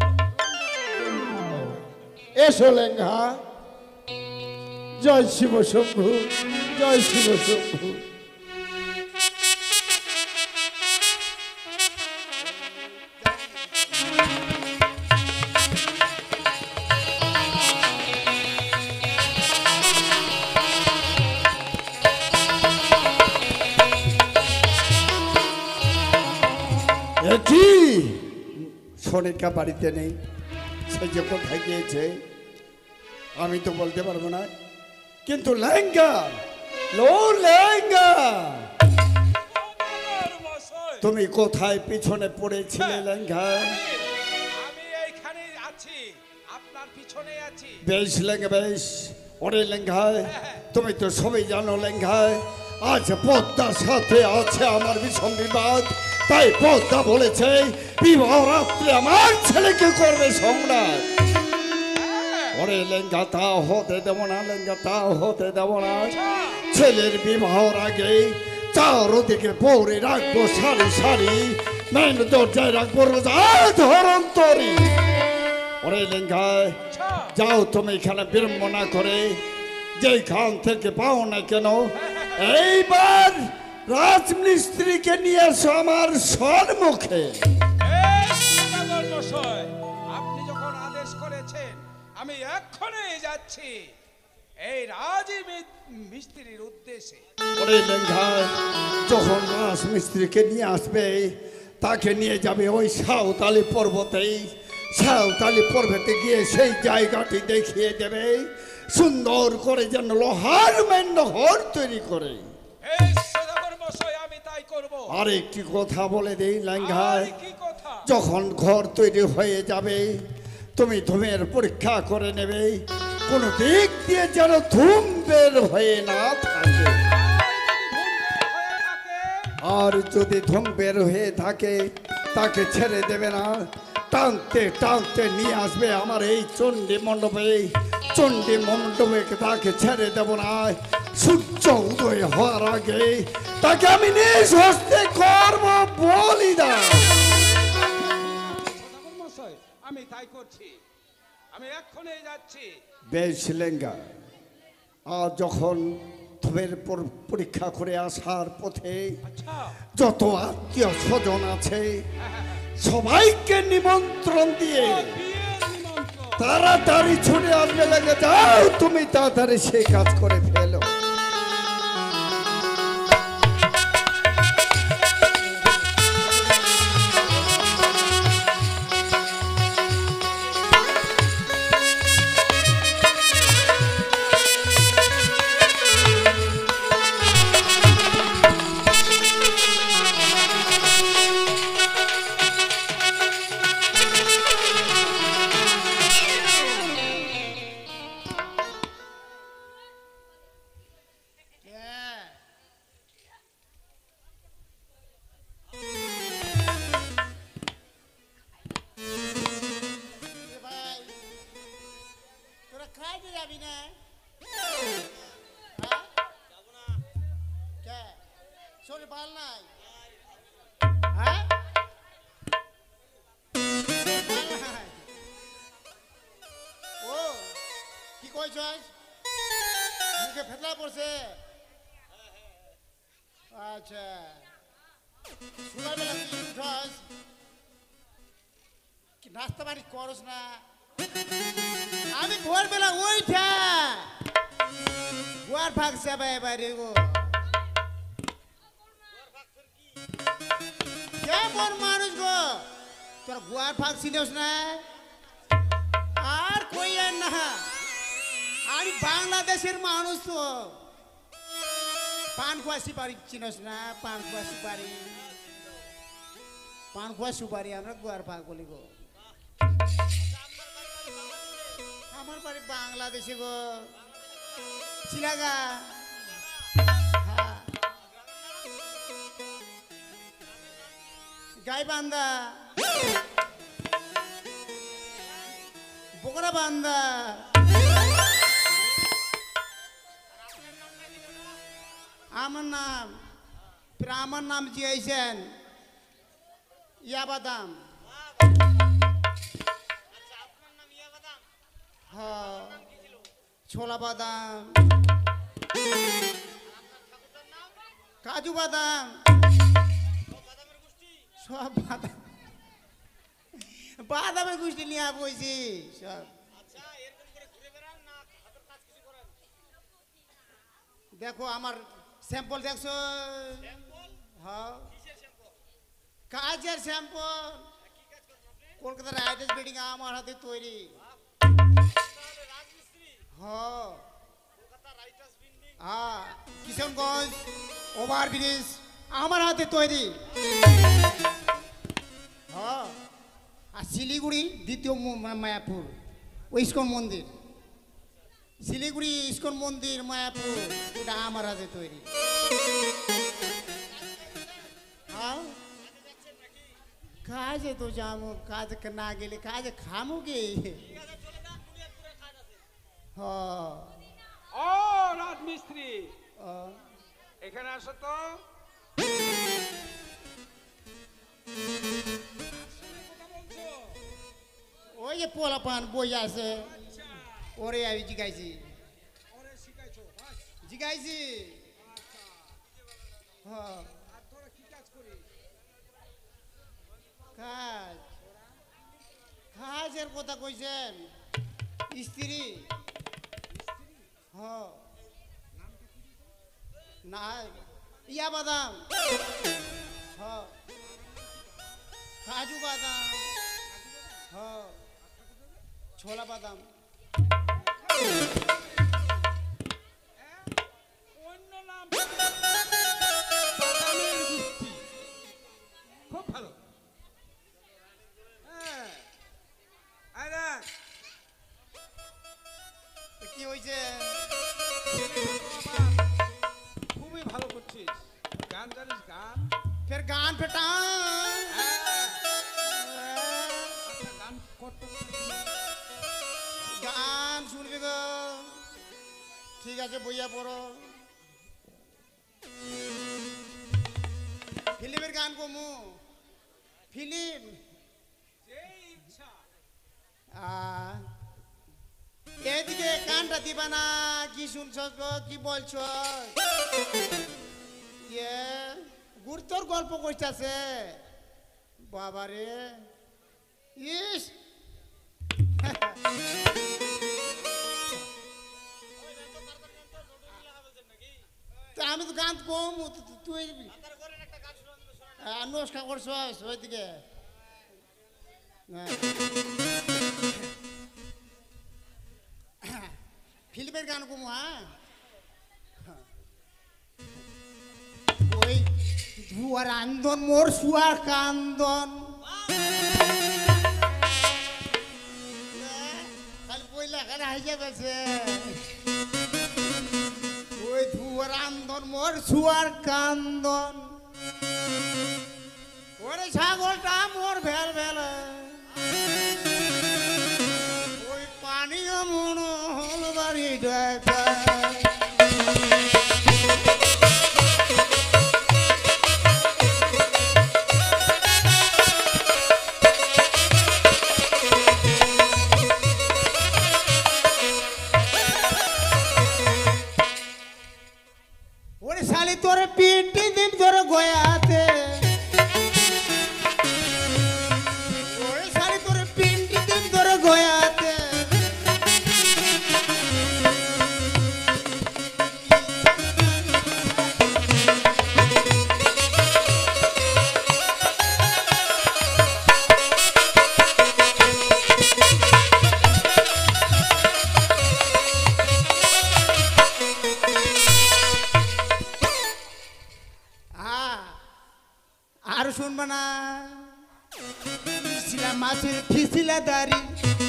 এসো লেঙ্গা। জয় শিব শম্ভু, জয় শিব শম্ভু। এ কি সোনিকা বাড়িতে নেই, সে যে কোথায় গিয়েছে আমি তো বলতে পারবো না, কিন্তু লেহেঙ্গা, লো লেহেঙ্গা, সদাগর মশাই, তুমি কোথায় পিছনে পড়েছিলে লেহেঙ্গা? আমি এইখানে আছি, আপনার পিছনে আছি। বেশ লেগে বেশ, ওরে লেঙ্ঘায়, তুমি তো সবাই জানো লেঙ্ঘায়, আজ পদ্মার সাথে আছে আমার ভীষণ বিবাদ। তাই পদ্মা বলেছে বিবাহ রাত্রে আমার ছেলেকে করবে সম্রাট। ওরে লেঙ্গা তা হতে দেব না, লেঙ্গা তা হতে দেব না। ছেলের বিবাহর আগে চারদিকে পরে রাখবো সারি সারি, মেন দরজায় রাখবো রোজা ধরন তরি। ওরে লেঙ্গায়, যাও তুমি এখানে বিড়ম্বনা করে যেখান থেকে পাও না কেন, এইবার রাজমিস্ত্রিকে নিয়ে এসো আমার সম্মুখে। আপনি যখন আদেশ করেছেন আমি এক্ষুনি যাচ্ছি এই রাজি মিস্ত্রির উদ্দেশ্যে। ওরে লেঙ্গায়, যখন রাজমিস্ত্রিকে নিয়ে আসবে তাকে নিয়ে যাবে ওই সাঁওতালি পর্বতেই। সাঁওতালি পর্বতে গিয়ে সেই জায়গাটি দেখিয়ে দেবে, সুন্দর করে যেন লোহার মেন্ডহর তৈরি করে। আমি তাই করব। আর একটি কথা বলে দেই লেঙ্গায়, কি কথা? যখন ঘর তৈরি হয়ে যাবে তুমি ধুমের পরীক্ষা করে নেবে, কোনো দিক দিয়ে যেন ধুম বের হয়ে না থাকে। আর যদি ধুম বের হয়ে থাকে তাকে ছেড়ে দেবে না, টানতে টানতে নিয়ে আসবে আমার এই চণ্ডী মণ্ডপে। চণ্ডী মণ্ডপে তাকে ছেড়ে দেব না, সূর্য উদয় হওয়ার আগে তাকে আমি নিজ হস্তে করবো বলিদান। আমি তাই করছি, আমি এক্ষুনি যাচ্ছি। বেশ লেঙ্গা, আর যখন ধুমের পরীক্ষা করে আসার পথে যত আত্মীয় স্বজন আছে সবাইকে নিমন্ত্রণ দিয়ে তাড়াতাড়ি ছুটে আসবে। লেগে যাও, তুমি তাড়াতাড়ি সেই কাজ করে ফেলো। আচ্ছা, সকালবেলা তুই উঠস কি নাস্তা পানি করস না? আমি ভোরবেলা ওইটা গোয়ার ভাগ যাবে এবারে গো। কেমন মানুষ গো, তোর গোয়ার ভাগ চিনিস না? আর কই না, আমি বাংলাদেশের মানুষ তো। পান খোয়া সুপারি চিনস না? পান খোয়া সুপারি, পান খোয়া সুপারি আমরা গোয়ার ভাগ বলি গো। আমার বাড়ি বাংলাদেশে গো, চিলাগা। গাইবান্ধা, বকরা বান্ধা। আমার নাম আমার নাম জিয়াইছেন ইয়াবাদাম। হ্যাঁ, ছোলা বাদাম, কাজু বাদাম, সব বাদাম বাদামের গোষ্ঠী নিয়ে বইছি সব। দেখো আমার স্যাম্পল দেখছো? হ্যাঁ, কাজের স্যাম্পল। কলকাতার আইটিএস বিল্ডিং আমার হাতে তৈরি। হ্যাঁ, হ্যাঁ, কিশনগঞ্জ ওভার ব্রিজ আমার হাতে তৈরি। হ্যাঁ, আর শিলিগুড়ি দ্বিতীয় মায়াপুর ইস্কন মন্দির শিলিগুড়ি ইস্কন মন্দির মায়াপুর ওটা আমার হাতে তৈরি। হ্যাঁ কাজে তো যাবো, কাজ না গেলে কাজে খামো গে। হ্যাঁ ও রাজমিস্ত্রি, এখানে আসো তো। ওই যে পোলা পান বই আছে ওরে আমি জিগাইছি ওরে শিখাইছো বাস। জিগাইছি। হ্যাঁ আর তোরা কি কাজ করিস? কাজ কাজের কথা কইছেন স্ত্রী। হ্যাঁ না ইয়া বাদাম, হ্যাঁ কাজু বাদাম, হ্যাঁ ছোলা বাদাম। অন্য নাম বাদামের গুষ্টি। খুব ভালো। হ্যাঁ আরে কি হয়েছে? খুবই ভালো করছিস। গান জানিস? গান ফের গান ফেটা আচ্ছা, গান করতে গান শুনবি গো? ঠিক আছে বইয়া পড়ো। ফিল্মের গান কমু ফিল্ম ইচ্ছা। এদিকে গানটা দিবা না? কি শুনছ গো? কি বলছ? ইয়ে গুরুতর গল্প করতেছে বাবারে। ইস তা আমি তো গান কম, তুই নমস্কার করছ ওইদিকে। ফিল্মের গান কম। হ্যাঁ ওই ধুয়ার আন্দন মোর শুয়ার কান্দন খালি বইলা খালি হাইজা গেছে। ওই ধুয়ার আন্দন মোর শুয়ার কান্দন ওরে ছাগলটা মোর ভেল ভেল ওই পানি মন হল বাড়ি ডাকা। ওরে শালি তোর পিটি দিন তোর গোয়াতে, ওরে শালি তোর পিটি দিন তোর গোয়াতে। আর শুনবা না? নিশিলা মাছের ফিসিলা দাড়ি,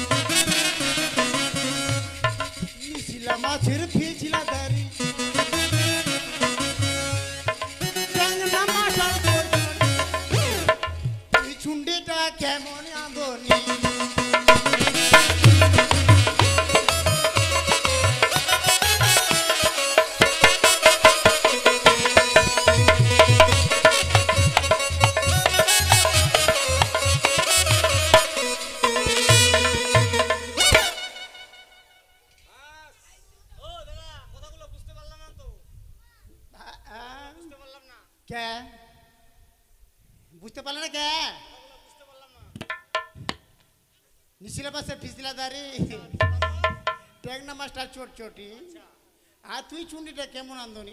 নিশিলা মাছের ফিসিলা দাড়ি। এই চুন্ডিটা কেমন আদনি কে বুঝতে পারলে না? কে নিশিলা পাশে ফিসিলা দাঁড়ি টেকনা মাস্টার চোট চটি। আর তুই চুন্ডিটা কেমন আন্দনি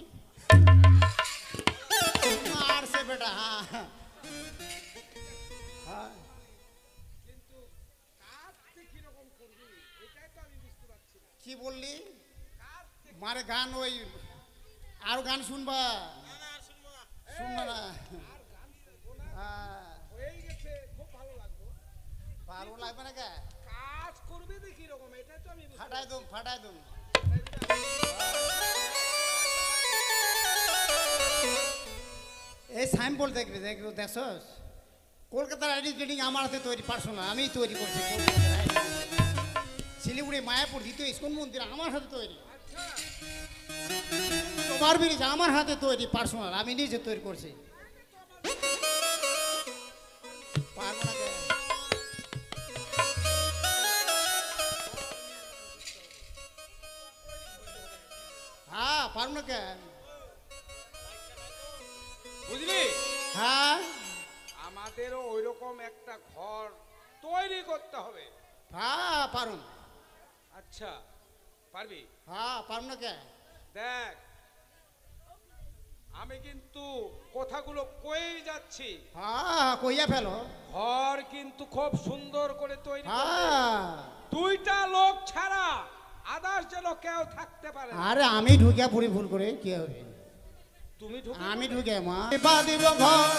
আর সে বেটা। হ্যাঁ হ্যাঁ কিন্তু কাজতে কিরকম করবি এটাই তো আমি বুঝতে পারছি না। কি বললি? কাজতে মারে গান ওই আরো গান শুনবা? শুনবা না? হ্যাঁ হয়ে গেছে, খুব ভালো লাগলো। ভালো লাগবে না? কে কাজ করবি তো কিরকম এটাই তো আমি বুঝতে ফাটাই দুম ফাটাই দুম। পারছি এই সাইনবোর্ড দেখবে দেখবে দেখছস কলকাতার আইডি ট্রেডিং আমার হাতে তৈরি পার্সোনাল আমি তৈরি করছি শিলিগুড়ি মায়াপুর দ্বিতীয় ইস্কন মন্দির আমার হাতে তৈরি তোমার ব্রিজ আমার হাতে তৈরি পার্সোনাল আমি নিজে তৈরি করছি পারবো না কেন? হ্যাঁ পারবো না কেন বুঝলি? হ্যাঁ আমাদেরও ওইরকম একটা ঘর তৈরি করতে হবে। হ্যাঁ পারুন আচ্ছা, পারবি? হ্যাঁ পারুন না কেন? দেখ, আমি কিন্তু কথাগুলো কয়েই যাচ্ছি। হ্যাঁ কইয়া ফেলো ঘর কিন্তু খুব সুন্দর করে তৈরি করতে হবে। হ্যাঁ দুইটা লোক ছাড়া আদার্স যেন কেউ থাকতে পারে না। আরে আমি ঢুকিয়া পুরি ভুল করে কি হবে তুমি ঢুকে আমি ঢুকে মা বাদিব ঘর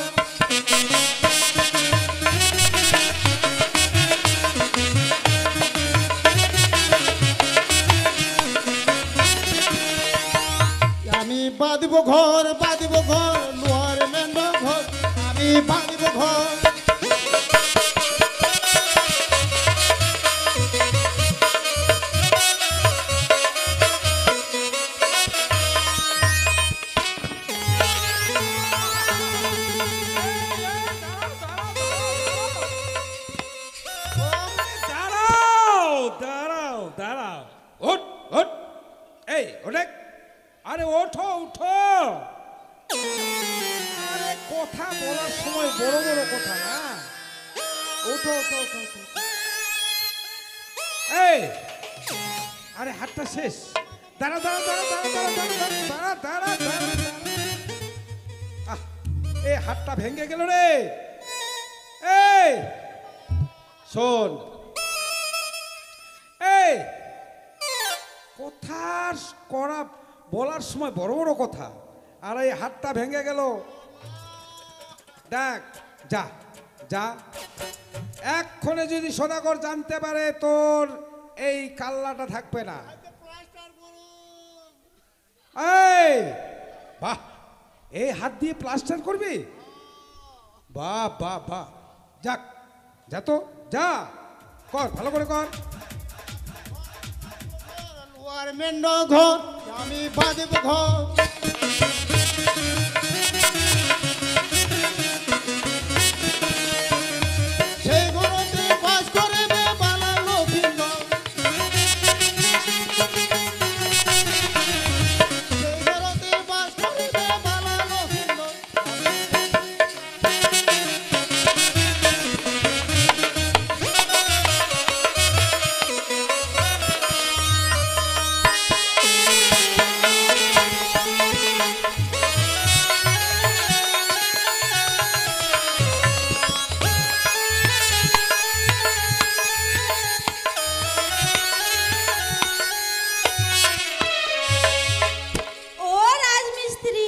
আমি বাদিব ঘর বাদিব ঘর লোহার মেন্ড ঘর আমি বাদিব ঘর দাঁড়াও দাঁড়াও দাঁড়াও ওঠ ওঠ এই ওঠে আরে ওঠো উঠো আরে কথা বলার সময় বড় বড় কথা না ওঠো ওঠো ওঠো ওঠো। এই আরে হাতটা শেষ দাঁড়া দাঁড়া দাঁড়া দাঁড়া দাঁড়া দাঁড়া দাঁড়া দাঁড়া দাঁড়া আহ এই হাতটা ভেঙে গেল রে এই শোন এই কথার করা বলার সময় বড় বড় কথা আর এই হাতটা ভেঙে গেল দেখ যা যা এক্ষণে যদি সদাগর জানতে পারে তোর এই কাল্লাটা থাকবে না এই বাহ এই হাত দিয়ে প্লাস্টার করবি বাহ বাহ বাহ যাক যা তো যা কর ভালো করে কর লোহার মেন্ড ঘর আমি বাদিব ঘর সেই ঘরতে বাস করে বালা লক্ষ্মীন্দ সেই ঘরতে বাস করে বালা লক্ষ্মীন্দ ও রাজমিস্ত্রি,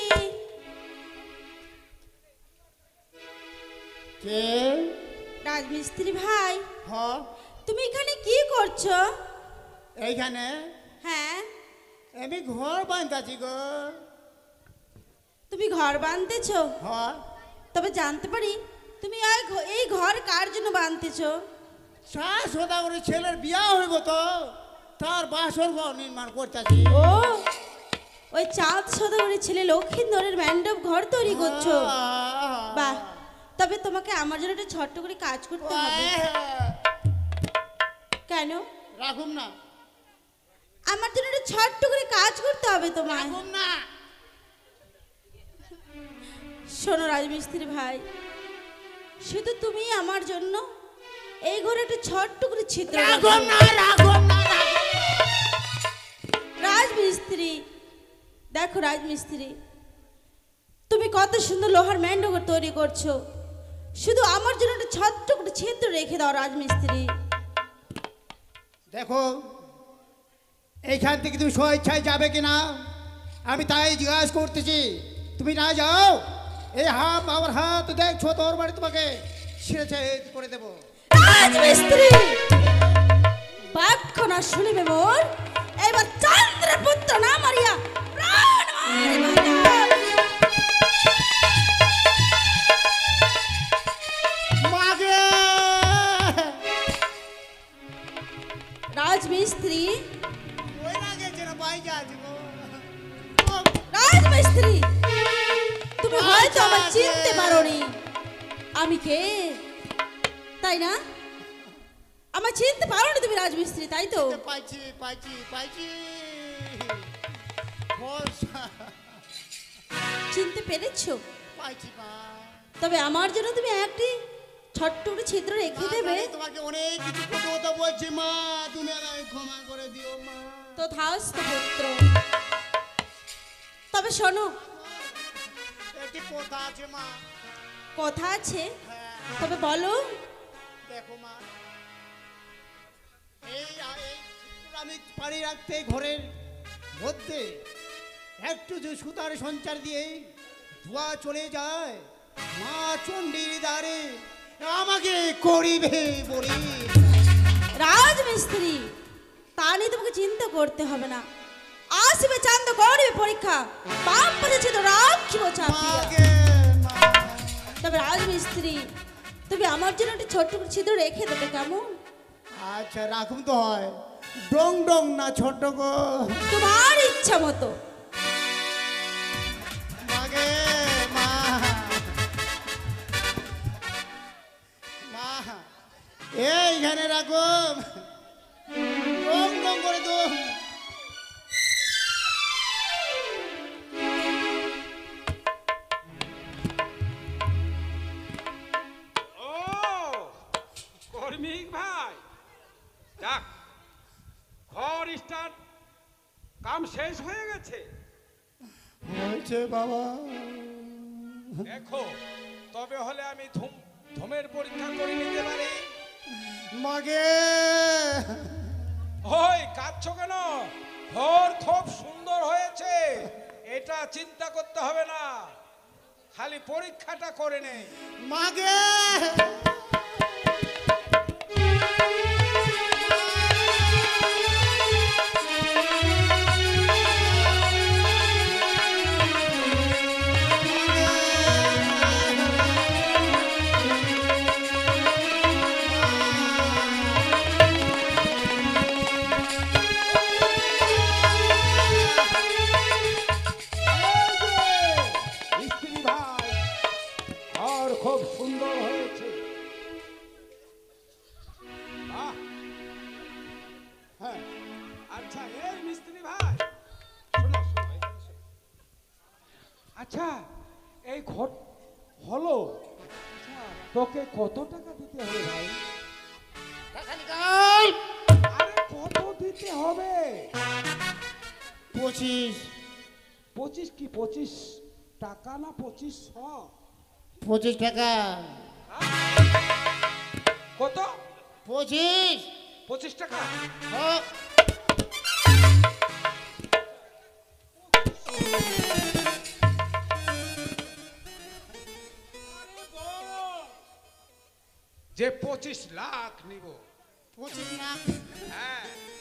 কে রাজমিস্ত্রি ভাই, হ তুমি এখানে কি করছো? এইখানে হ্যাঁ, আমি ঘর বাঁধাছি গো তুমি ঘর বাঁধতেছো? হ তবে জানতে পারি তুমি এই ঘ- এই ঘর কার জন্য বাঁধতেছো? শ্বাস সদা করে ছেলের বিয়া হইব তো তার বাসর ঘর নির্মাণ করতেছি ও, ওই চাঁদ সদাগরের ছেলে লক্ষিন্দরের ম্যান্ডব ঘর তৈরি করছো? বাহ, তবে তোমাকে আমার জন্য একটা ছোট্ট করে কাজ করতে হবে। কেন? রাখুন না আমার জন্য একটা ছোট্ট করে কাজ করতে হবে তোমায়। রাখুন না শোনো রাজমিস্ত্রি ভাই, শুধু তুমি আমার জন্য এই ঘরে একটা ছোট্ট করে ছিদ্র রাখুন রেখো। না রাখুন না রাজমিস্ত্রি, দেখো রাজমিস্ত্রি, তুমি কত সুন্দর লোহার ম্যান্ডঘর তৈরি করছো, শুধু আমার জন্য একটা ছোট্ট করে ছিদ্র রেখে দাও রাজমিস্ত্রি। দেখো এইখান থেকে তুমি স্বেচ্ছায় যাবে কিনা আমি তাই জিজ্ঞাসা করতেছি। তুমি না যাও এই হাত আমার হাত দেখছো তোর বাড়ি তোমাকে ছিঁড়েছে করে দেবো। রাজমিস্ত্রি, বাক্য না শুনিবে মোর, এবার চন্দ্রপুত্র না মারিয়া প্রাণ মারিব। মাগে রাজমিস্ত্রি ওই না গেছে না ভাই যা দিব রাজমিস্ত্রি, তুমি হয়তো আমার চিনতে পারোনি আমি কে, তাই না? আমার চিনতে পারোনি তুমি রাজমিস্ত্রি, তাই তো? পাইছি পাইছি পাইছি ভরসা চিনতে পেরেছো? পাইছি মা। তবে আমার জন্য তুমি একটি ছোট্ট করে ছিদ্র রেখে দেবে। আমি তোমাকে অনেক কিছু কথা বলছি মা, তুমি আমায় ক্ষমা করে দিও মা। তো থাস্ত পুত্র। তবে শোনো, একটি কথা আছে মা। কথা আছে? হ্যাঁ তবে বলো। দেখো মা, এই এই চিত্রটা আমি পাড়ি রাখতে ঘরের মধ্যে একটু যে সুতার সঞ্চার দিয়ে ধোয়া চলে যায়, মা চণ্ডীর দ্বারে আমাকে করিবে বলি। রাজমিস্ত্রি, তা নিয়ে তোমাকে চিন্তা করতে হবে না। আসবে চান্দ গরিবে পরীক্ষা, বাম পদে ছিল রাখিব চাপিয়া। মাকে মা। তবে রাজমিস্ত্রি, তুমি আমার জন্য একটি ছোট্ট করে ছিদ্র রেখে দেবে কেমন? আচ্ছা রাখুন তো হয়, ডং ডং না ছোট গো। তোমার ইচ্ছা মতো। মাগে মা মা এইখানে রাখো, ডং ডং করে দো। ও কর্মিক ভাই, যাক ঘর স্টার্ট কাম শেষ হয়ে গেছে। হয়েছে বাবা। দেখো তবে হলে আমি ধুম ধুমের পরীক্ষা করে নিতে পারি। মাগে ওই কাঁদছো কেন? ঘর খুব সুন্দর হয়েছে, এটা চিন্তা করতে হবে না, খালি পরীক্ষাটা করে নেই। মাগে মিস্ত্রি ভাই, ঘর খুব সুন্দর হয়েছে। বাহ, হ্যাঁ আচ্ছা এই মিস্ত্রি ভাই শোনো শোনো এখানে শোনো। আচ্ছা এই ঘর হলো, আচ্ছা তোকে কত টাকা দিতে হবে ভাই? আরে কত দিতে হবে? পঁচিশ পঁচিশ কি পঁচিশ টাকা না পঁচিশ শ? পঁচিশ টাকা। কত? পঁচিশ পঁচিশ টাকা? হ্যাঁ। যে পঁচিশ লাখ নিব। পঁচিশ না হ্যাঁ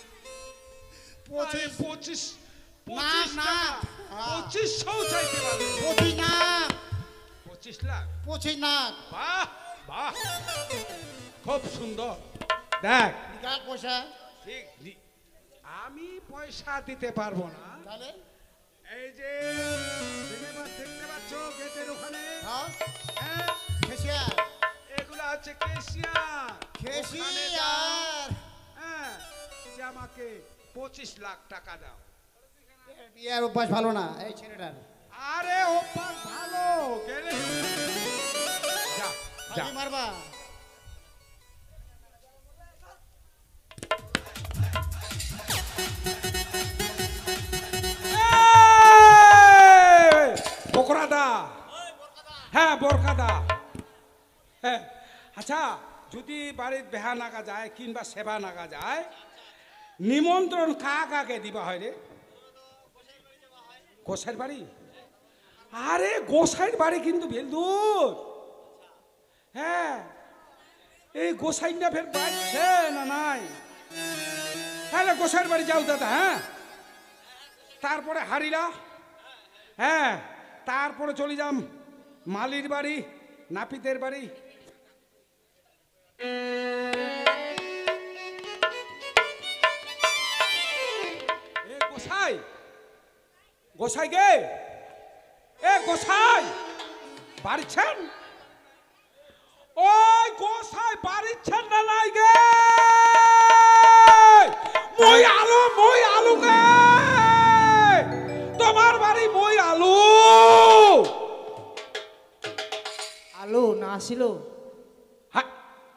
পঁচিশ পঁচিশ না, পঁচিশ না। টাকা হ্যাঁ। পঁচিশশো চাইতে পারবে। পঁচিশ না পঁচিশ লাখ? পঁচিশ না বাহ বাহ, খুব সুন্দর। দেখ কার পয়সা ঠিক নি- আমি পয়সা দিতে পারবো না। তাহলে এই যে সিনেমা দেখতে পাচ্ছ গেটের ওখানে, হ্যাঁ হ্যাঁ খেসিয়ার এগুলো হচ্ছে কেশিয়ার। ওখানে যাও, খেসিয়ার হ্যাঁ যে আমাকে পঁচিশ লাখ টাকা দাও। বিয়ার অভ্যাস ভালো না এই ছেলেটার। আরে অভ্যাস ভালো, গেলে যা যা। খালি মারবা এই, বকরাদা, হ্যাঁ বরকাদা, হ্যাঁ আচ্ছা যদি বাড়ির বেহা নাগা যায় কিংবা সেবা নাগা যায়, নিমন্ত্রণ কা কাকে দিবা হয় রে? গোসাইর বাড়ি? আরে গোসাইর বাড়ি কিন্তু বেল দূর। হ্যাঁ এই গোসাইটা ফের বাড়ছে না নাই? হ্যাঁ গোসাইর বাড়ি যাও দাদা। হ্যাঁ তারপরে হারিলা, হ্যাঁ, তারপরে চলে যাম মালির বাড়ি, নাপিতের বাড়ি। এ গোসাই, গোসাই গে, এ গোসাই বাড়িছেন? ওই গোসাই বাড়িছেন না নাই গে? মই আলু, মই আলু গে, তোমার বাড়ি মই আলু। আলু না আসিল? হ্যাঁ,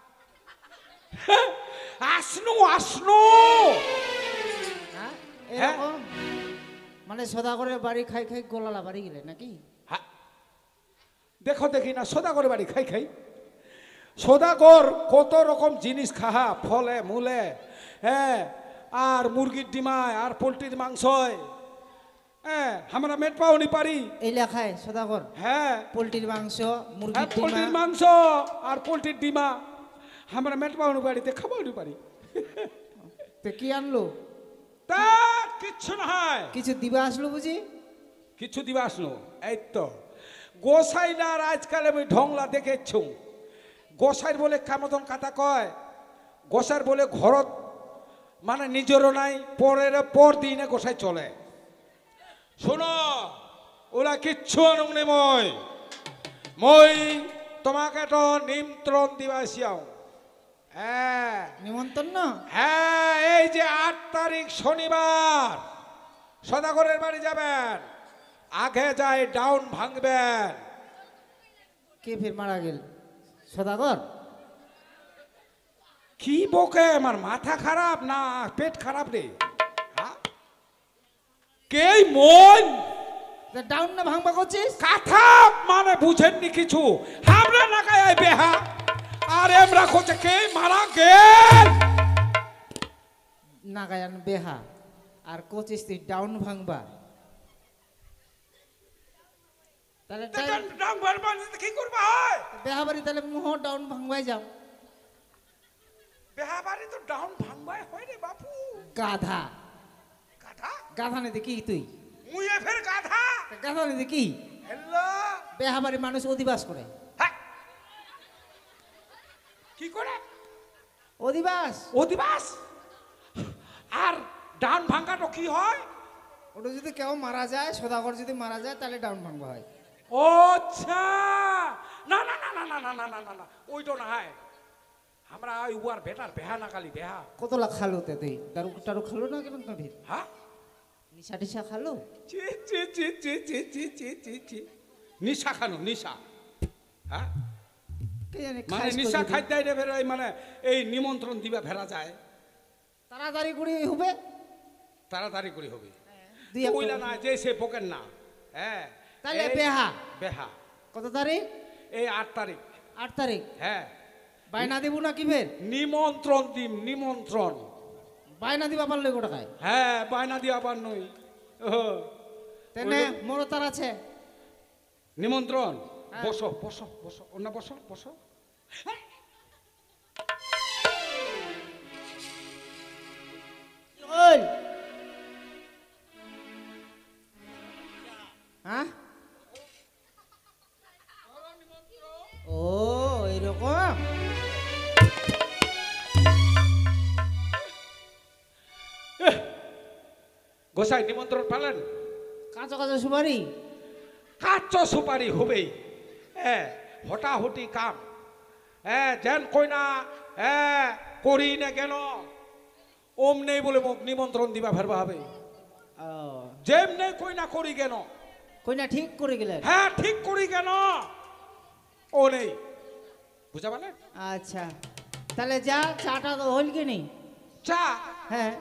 আসনু আসনু। হ্যাঁ এরকম মানে সদাগরের বাড়ি খাই খাই গোলালা বাড়ি গেলে নাকি? হ্যাঁ, দেখো দেখি না সদাগর বাড়ি খাই খাই। সদাগর কত রকম জিনিস খাহা, ফলে মূলে, হ্যাঁ, আর মুরগির ডিমায় আর পোলট্রির মাংসয়, হ্যাঁ, আমরা মেট পাওনি পারি। এই লেখায় সদাগর হ্যাঁ, পোলট্রির মাংস, হ্যাঁ, মুরগির পোলট্রির ডিমা। মাংস আর পোলট্রির ডিমা আমরা মেট পাওনি বাড়িতে খাবারই পারি। তো কি আনলো? তা কিচ্ছু না হয়, কিছু দিবা আসলো বুঝি? কিছু দিবা আসলো। এই তো গোসাইলার আজকাল আমি ঢংলা দেখেছ। গোসাইর বলে কামতন কাতা কয়, গোসাইর বলে ঘরত মানে নিজেরও নাই, পরের পর দিনে গোসাই চলে। শোনো, ওরা কিচ্ছু আনুক নে, মই মই তোমাকে তো নিমন্ত্রণ দিবাসিয়াও। হ্যাঁ নিমন্ত্রণ না? হ্যাঁ, এই যে আট তারিখ শনিবার সদাগরের বাড়ি যাবেন, আগে যায় ডাউন ভাঙবেন। কে ফের মারা গেল? সদাগর? কি বকে, আমার মাথা খারাপ না পেট খারাপ রে? হ্যাঁ? কে মন তা ডাউন না ভাঙবা করছিস? কথা মানে বুঝেননি কিছু। আমরা না গায়ে বেহা আর এমরা খোঁজে কে মারা গেল। নাগায়ান বেহা আর কোচিস তুই ডাউন ভাঙবা? তাহলে তাই- ডাউন ভাঙবেন কি করবা হয়? বেহা বাড়ি তাহলে মুহ ডাউন ভাঙবাই যাও। বেহা বাড়ি তো ডাউন ভাঙবাই হয় রে বাপু। গাধা গাধা? গাধা নেই দেখি তুই? মুয়ে ফের গাধা? তা গাধা নেই দেখি? হ্যালো, বেহা বাড়ি মানুষ অধিবাস করে। হ্যাঁ, কি করে অধিবাস? অধিবাস? আর ডাউন ভাঙাটা কি হয়? ওটা যদি কেউ মারা যায়, সদাগর যদি মারা যায় তাহলে ডাউন ভাঙবা হয়। ও আচ্ছা, না না না না না না না না না না, ওইটা না হয়। আমরা ওই উয়ার বেটার বেহা না কালি বেহা। কতলা খালো তে তুই? দারু টারু খালো না কেন ফির? হ্যাঁ, নিশা টিশা খালো? চি চি চি চি চি চি চি চি চি নিশা খানো, নিশা। হ্যাঁ, কে জানে মানে খাইস নিশা কতদিন? খাদ্য এটা ফের ওই মানে এই নিমন্ত্রণ দিবা ফেরা যায়, তাড়াতাড়ি করে হবে। তাড়াতাড়ি করে হবে। দুই এক কইলা না যে সে পোকেন না। হ্যাঁ, তাহলে এই বেহা বেহা কত তারিখ? এই আট তারিখ। আট তারিখ। হ্যাঁ, বায়না দিব না কি ফের? নিমন্ত্রণ দিম, নিমন্ত্রণ। বায়না দিবা পারলে গোটা খায়। হ্যাঁ, বায়না দিয়া আবার নই। ওহো, তেনে মোর তার আছে নিমন্ত্রণ। হ্যাঁ। বসো বসো বসো, অন্য বসো বসো। ওই হ্যাঁ, ও এরকম। গোসাই নিমন্ত্রণ পালেন? কাঁচা কাঁচা সুপারি? কাচ্চ সুপারি হবেই। হ্যাঁ, হটাহটি কাম। হ্যাঁ, যেন কই না, হ্যাঁ, করি না কেন ওম নেই বলে মোক নিমন্ত্রণ দিবা ফেরবা হবে। ও যেম নেই কই না করি কেন। কইনা ঠিক করে গেলেন? হ্যাঁ, ঠিক করি কেন ও নেই, বুঝা পালেন? আচ্ছা তাহলে যা, চাটা তো হল কি নেই? চা হ্যাঁ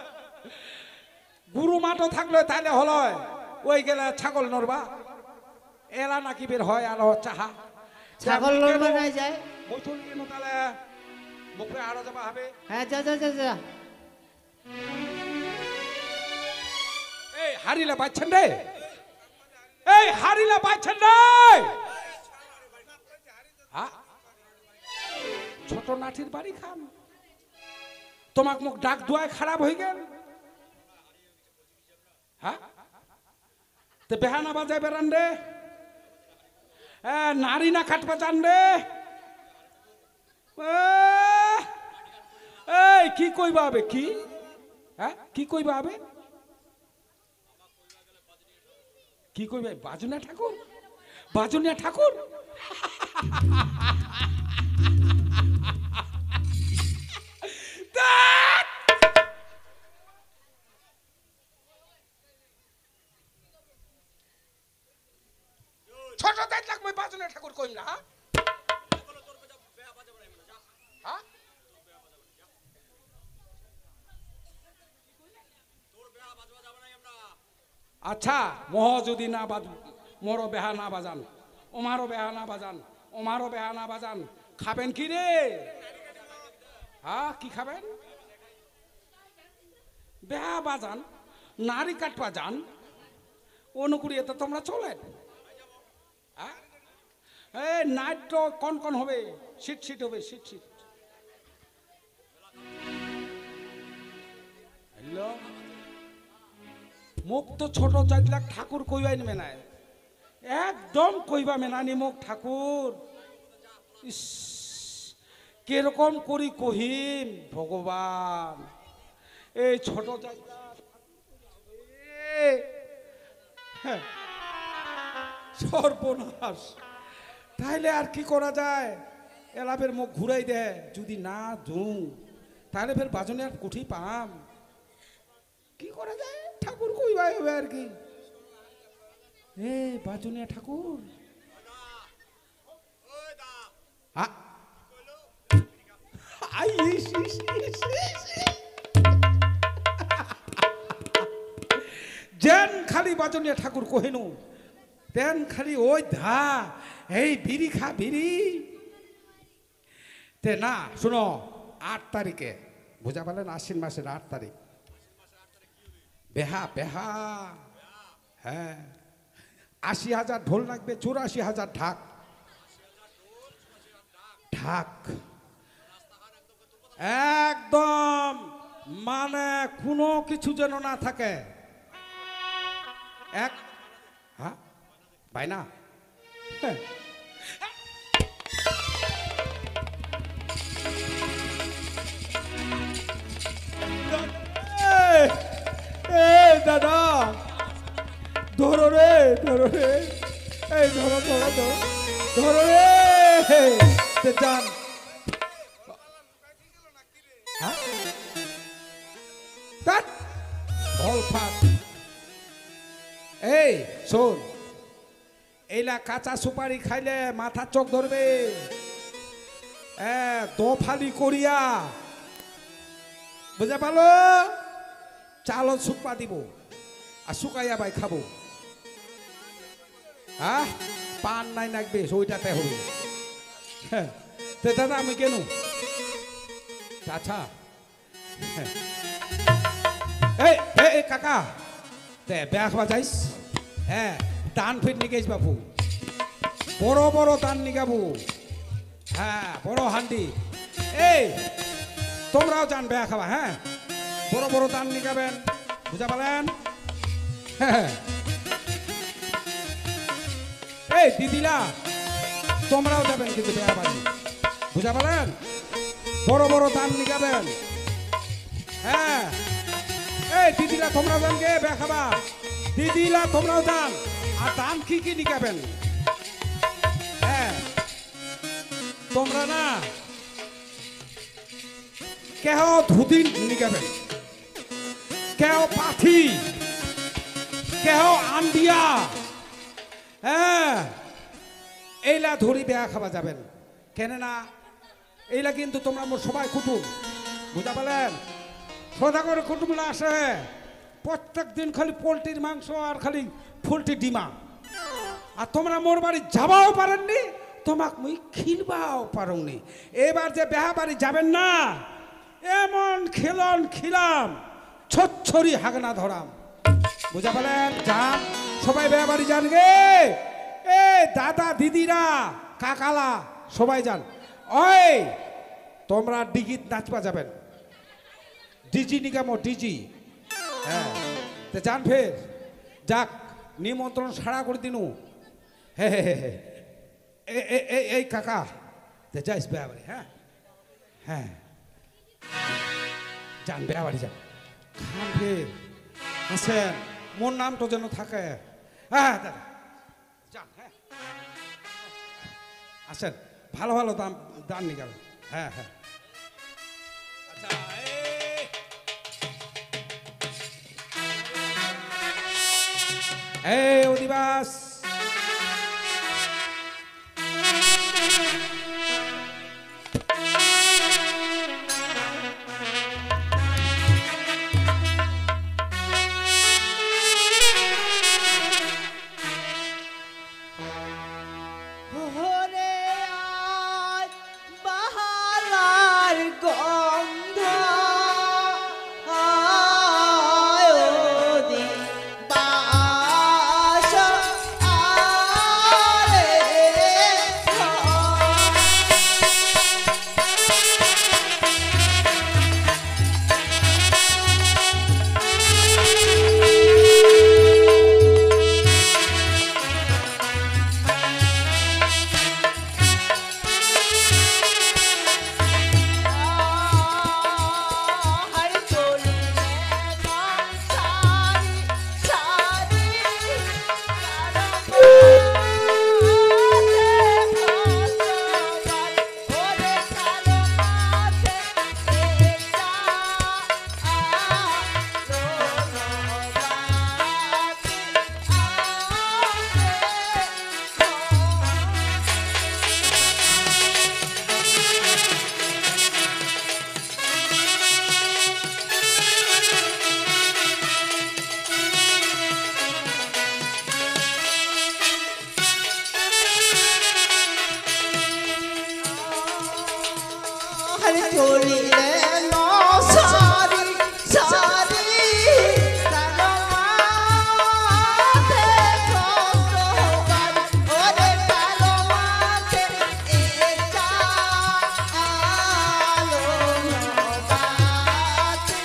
গুরু মাঠও থাকলে তাহলে হল, ওই গেলে ছাগল নড়বা, এলা নাকি বের হয় আর চাহা ছাগল লড়বা নাই যায়? বৈঠল কেন তাহলে মুখে আরো যাবা হবে। হ্যাঁ যা যা যা যা। এই হারিলা পাচ্ছেন রে, এই হারিলা পাচ্ছেন রে। হ্যাঁ, ছোট নাঠির বাড়ি খান, তোমাক মুখ ডাক দুয়ায় খারাপ হয়ে গেল। হ্যাঁ, তে বেহানা বাজায় বেড়ান রে হ্যাঁ নারী না খাট বাজান রে আহ! এই কি কইবা হবে কি হ্যাঁ কি কইবা হবে কি কইবা বাজনা ঠাকুর বাজনিয়া ঠাকুর ধ্যাৎ! ছোট দাঁত লাগবে বাজনিয়া ঠাকুর কইম না হ্যাঁ? হ্যাঁ? আচ্ছা মহ যদি না বাজ মোরও বেহা না বাজান ওমারও বেহা না বাজান ওমারও বেহা না বাজান খাবেন কি রে হ্যাঁ কি খাবেন বেহা বাজান নারী কাট বাজান অনুকুড়িয়ে তো তোমরা চলেন হ্যাঁ এই নাইট তো কন কন হবে সিট সিট হবে সিট সিট হ্যালো মুখ তো ছোট চাইলাক ঠাকুর কইবাই মেনায় একদম কইবা মেনানি মুখ ঠাকুর ইস কিরকম করি কহিম ভগবান এই ছোট চাইলা সর্বনাশ তাইলে আর কি করা যায় এলাবের মুখ ঘুরাই দে যদি না দুং তাহলে ফের বাজনে আর কুঠি পাম কি করা যায় ঠাকুর কইবাই হবে আর কি এ বাজনিয়া ঠাকুর আ- আই ইস, ইস, ইস, ইস। যেন খালি বাজনিয়া ঠাকুর কহিনু তেন খালি ওই ধা এই বিড়ি খা বিড়ি তে না শুনো আট তারিখে বুঝা পালেন আশ্বিন মাসের আট তারিখ বেহা বেহা হ্যাঁ আশি হাজার ঢোল লাগবে চুরাশি হাজার ঢাক ঢাক একদম মানে কোনো কিছু যেন না থাকে এক হ্যাঁ বাইনা হ্যাঁ। এই, এই দাদা ধরো রে ধরো রে এই ধরো ধরো ধরো ধরো রে তে যান হ্যাঁ? ধ্যাৎ, ভল ফাঁক। এই শোন এইলা কাঁচা সুপারি খাইলে মাথা চোখ ধরবে হ্যাঁ দফালি করিয়া বুঝা পালো চালও শুকপা দিব আর শুকাইয়া বাই খাবো হ্যাঁ পান নাই লাগবে ওইটাতে হবে হ্যাঁ তো দাদা আমি কেন আচ্ছা হ্যাঁ। এই এই এই কাকা তে বেয়া খাওয়া যাইস হ্যাঁ দান ফিট নিকেছ বাবু বড় বড় দান নিগাবু হ্যাঁ বড় হান্ডি এই তোমরাও যান বেয়া খাওয়া হ্যাঁ বড় বড় দান নিগাবেন বুঝা পালেন হ্যাঁ এই দিদিরা তোমরাও যাবেন কিন্তু বেয়া বাড়ি বুঝা পালেন বড় বড় দান নিগাবেন হ্যাঁ এই দিদিরা তোমরাও যান গে বেয়া খাবা দিদিরা তোমরাও যান আর দান কি কি নিগাবেন হ্যাঁ তোমরা না কেহ ধুতি নিগাবেন কেহ পাথি কেহ আন্দিয়া হ্যাঁ এইলা ধরি বেয়া খাবা যাবেন কেন না এইলা কিন্তু তোমরা মোর সবাই কুটুম বুঝা পালেন সদাগর কুটুমরা আসে প্রত্যেক দিন খালি পোলট্রির মাংস আর খালি ফুলটি ডিমা আর তোমরা মোর বাড়ি যাবাও পারেননি তোমাক মুই খিলবাও পারোনি এবার যে বেহা বাড়ি যাবেন না এমন খেলন খিলাম ছচ্ছরি হাগনা ধরাম বুঝা পালেন যান সবাই বেহা বাড়ি যান গে এ দাদা দিদিরা কাকালা সবাই যান ওই তোমরা ডিগিত নাচবা যাবেন ডিজি নিগামো ডিজি হ্যাঁ তো যান ফের যাক নিমন্ত্রণ সাড়া করে দিনু হে হে হে হে এ- এ- এ- এই কাকা তে যাইস বেয়াবাড়ি হ্যাঁ হ্যাঁ যান বেয়াবাড়ি যান খান ফির আসেন মোর নামটা যেন থাকে হ্যাঁ দাদা যান হ্যাঁ আসেন ভালো ভালো দাম দাম নিকাল হ্যাঁ হ্যাঁ আচ্ছা এই এই অধিবাস ওরে আজ বাহারার গন্ধ আয় ওদি বাস আরে হর চলি সারি সারি ওরে কালো মাথে এটা হরে চলিলে সারি সারি কালো মাথে খসবারি ওরে কালো মাথে এটা আলো বাতি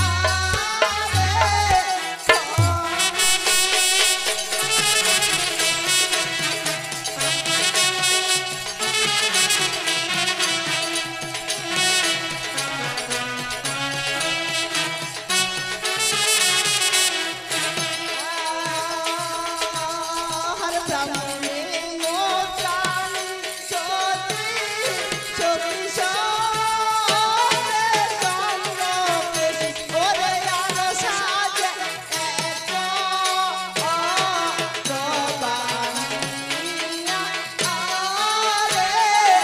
হর ব্রাহ্মণে মোতানি সতী সতী সরে চন্দ্রকেশী ওরে আলো সাজে এক ভবানিয়া আরে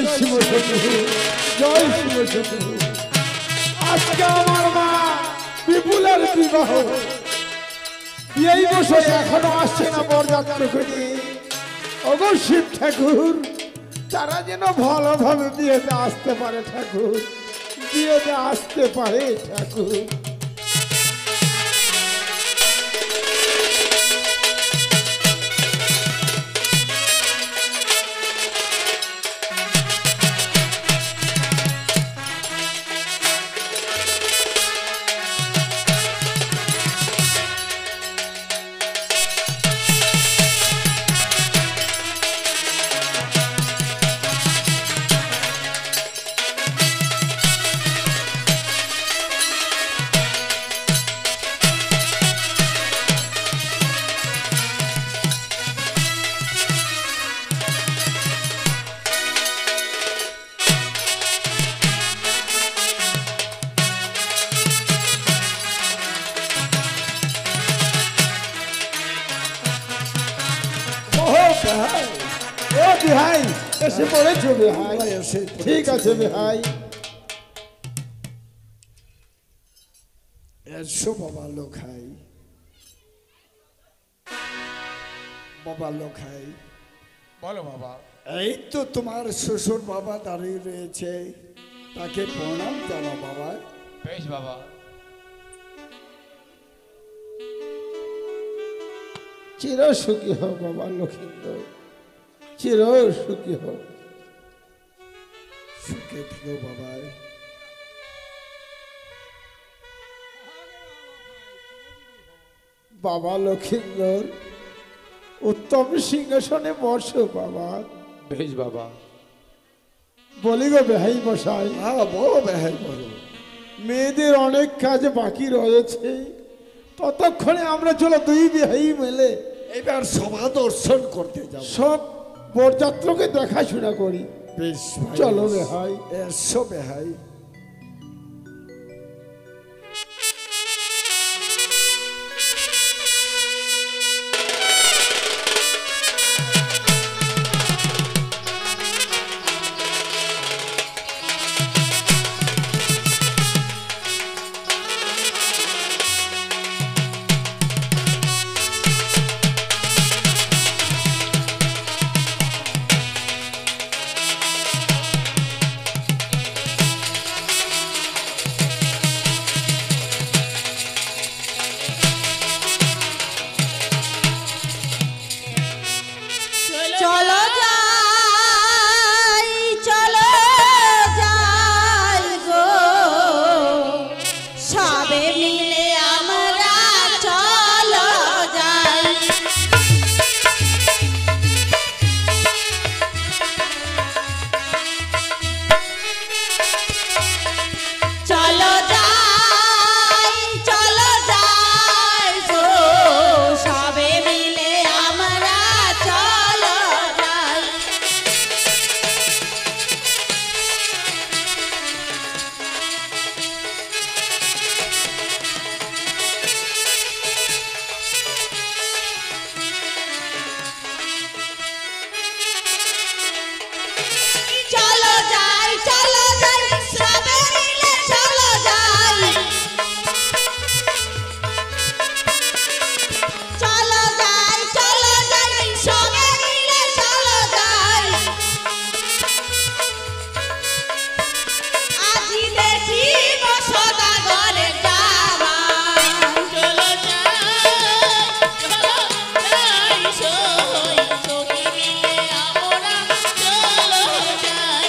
জয় শিব শম্ভু, জয় শিব শম্ভু। আজকে আমার মা বিপুলের বিবাহ, এই বছর এখনো আসছে না বরযাত্রীকে নিয়ে। ওগো শিব ঠাকুর, তারা যেন ভালোভাবে বিয়েতে আসতে পারে ঠাকুর, বিয়েতে আসতে পারে ঠাকুর। ও বিহাই এসে পড়েছো বিহাই, ঠিক আছে বিহাই। এসো বাবা লোখাই, বাবা লোখাই। বলো বাবা। এই তো তোমার শ্বশুর বাবা দাঁড়িয়ে রয়েছে, তাকে প্রণাম জানো বাবা। বেশ বাবা। চির সুখী হও বাবা লক্ষিন্দর, চির সুখী হও। সুখে থেকো বাবা। বাবা লক্ষিন্দর, উত্তম সিংহাসনে বসো বাবা। বেশ বাবা। বলি গো বেহাই মশাই, হ্যাঁ বলো বেহাই বলো। মেয়েদের অনেক কাজ বাকি রয়েছে, ততক্ষণে আমরা চলো দুই বিহাই মিলে এবার সভা দর্শন করতে যাব। সব বরযাত্রকে দেখাশোনা করি। বেশ ভাই, চলো বেহাই। এসো বেহাই। চলো যাই, চলো যাই গো, সবে মিলে আমরা চলো যাই। চলো যাই, চলো যাই গো, সবে মিলে আমরা চলো যাই। চলো যাই, চলো যাই, সবে মিলে চলো যাই। চলো যাই, চলো যাই, সবে মিলে চলো যাই। আজি দেখিব সদাগরের জামাই। চলো যাই, চলো যাই, সই সখী মিলে আমরা চলো যাই।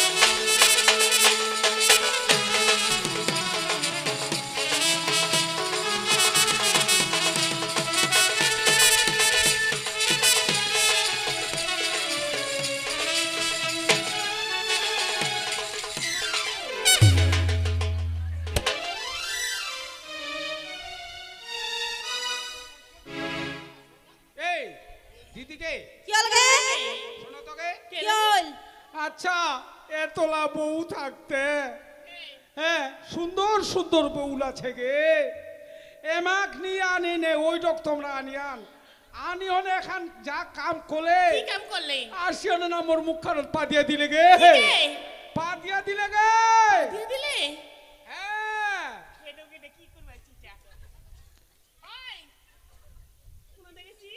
এই দিদিকে কি হল গে? শোনো তোকে। কি হল? আচ্ছা এতলা বউ থাকতে, হ্যাঁ সুন্দর সুন্দর বউল আছে গে, এমাক নিয়ে আনি নে, ওই ডক তোমরা আনিয়ান আনি হলে এখন যা কাম করলে কি কাম করলে আসি হলে না মোর মুখ খান পা দিয়া দিলে গে কি গে? পা দিয়া দিলে গে দিয়ে দিলে হ্যাঁ কেডো কেডে কি করবা চিচা ওই কোন দেখেছি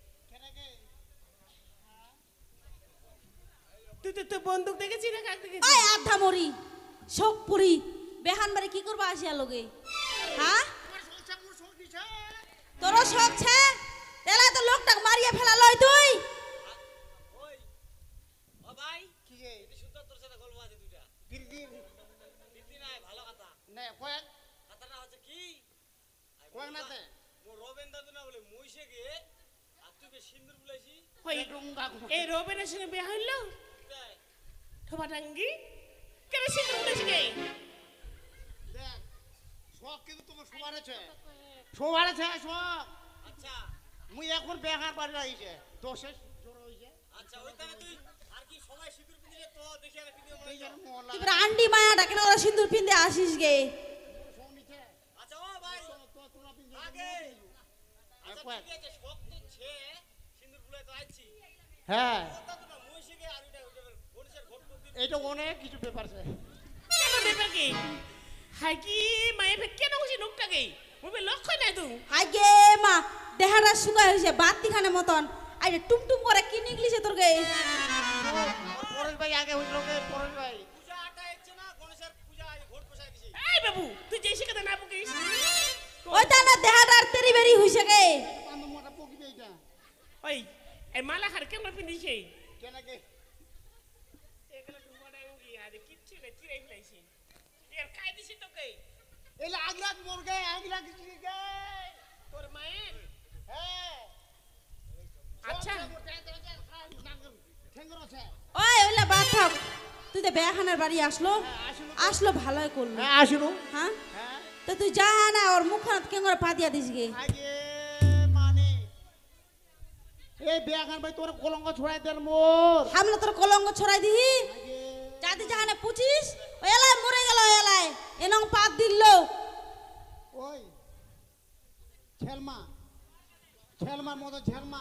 তুই তো তো বন্দুক দেখেছি না কাক দেখেছি ওই আধা মরি শোক পুরি বেহান বাড়ি কি করবা আসিয়া লগে হ্যাঁ তোর শোক ছে এলা তো লোকটা মারিয়া ফেলা লই তুই ওই এই রবেনের সঙ্গে বিয়ে হইলো ঠোপাটাঙ্গি কেন সিঁদুর উঠেছে কে শখ কিন্তু তোমার সবার আছে সবার আছে শখ আচ্ছা মুই এখন বেহার বাড়ি আইছে দোষে জোর হইছে আচ্ছা ওইখানে তুই আর কি সবাই সিঁদুর পিনলে তো দেখি আর ভিডিও মনে তুই আন্ডি মায়া ডাকে না ওরা সিন্দুর পিন্দে আসিস গে আচ্ছা ও ভাই তোরা পিনলে আগে আচ্ছা ঠিক আছে শখ তো ছে সিঁদুর ফুলে তো আইছি হ্যাঁ এটা অনেক কিছু ব্যাপার আছে কেন ব্যাপার কি হাই কি মায়ে ফে কেন খুশি নুকটা গে মুবে লক্ষ্য নাই তুই হাই গে মা দেহারা শুকায় হইছে বাতি খানে মতন আইরে টুমটুম করে কি নিগলিছে তোর গে পরেশ ভাই আগে হইলো গে পরেশ ভাই পূজা আটা হচ্ছে না গণেশের পূজা আজ ঘট বসাই দিছি এই বাবু তুই যে শিখাতে না পকিস ওই তা না দেহাটার তেরি বেরি হইছে গে আমি মোটা পকিবে এটা ওই এই মালা খার কেমন পিন্দিছে কেন গে এগুলো ঢুমাটা উড়ি আরে কিচ্ছু না চিরাই ফেলাইছে এর খাই দিছি তোকে এলা আগলাক মুরগে আগলাক গে তোর মায়ের হ্যাঁ আচ্ছা ঠেঙ্গর আছে ওই ওইলা বাদ থাক তুই তো বেহানার বাড়ি আসলো আসলো ভালোই করলো হ্যাঁ আসুন হ্যাঁ হ্যাঁ তো তুই যা না ওর মুখখান কেন করে পা দিয়া দিস গে আগে মানে এই বেয়াখান ভাই তোর কলঙ্ক ছড়াই দেন মোর হামলে তোর কলঙ্ক ছড়াই দিহি আগে যাতে জাহানে পুছিস ওই এলাই মরে গেল এলাই এনং পাত দিল ওই ছেলমা ছেলমার মতো ছেলমা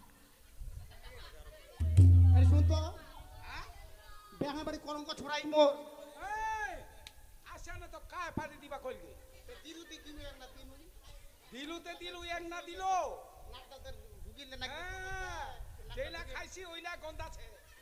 আরে শুন তো বেহান বাড়ি কলঙ্ক ছড়াই মোর এই আসে না তো কায় পানি দিবা কইলি দিলুতে দিলু এক না দিলু দিলুতে দিলু এক না দিলো নাকটাতে ঢুকিল না হ্যাঁ যেলা খাইছি ওইলা গন্ধাছে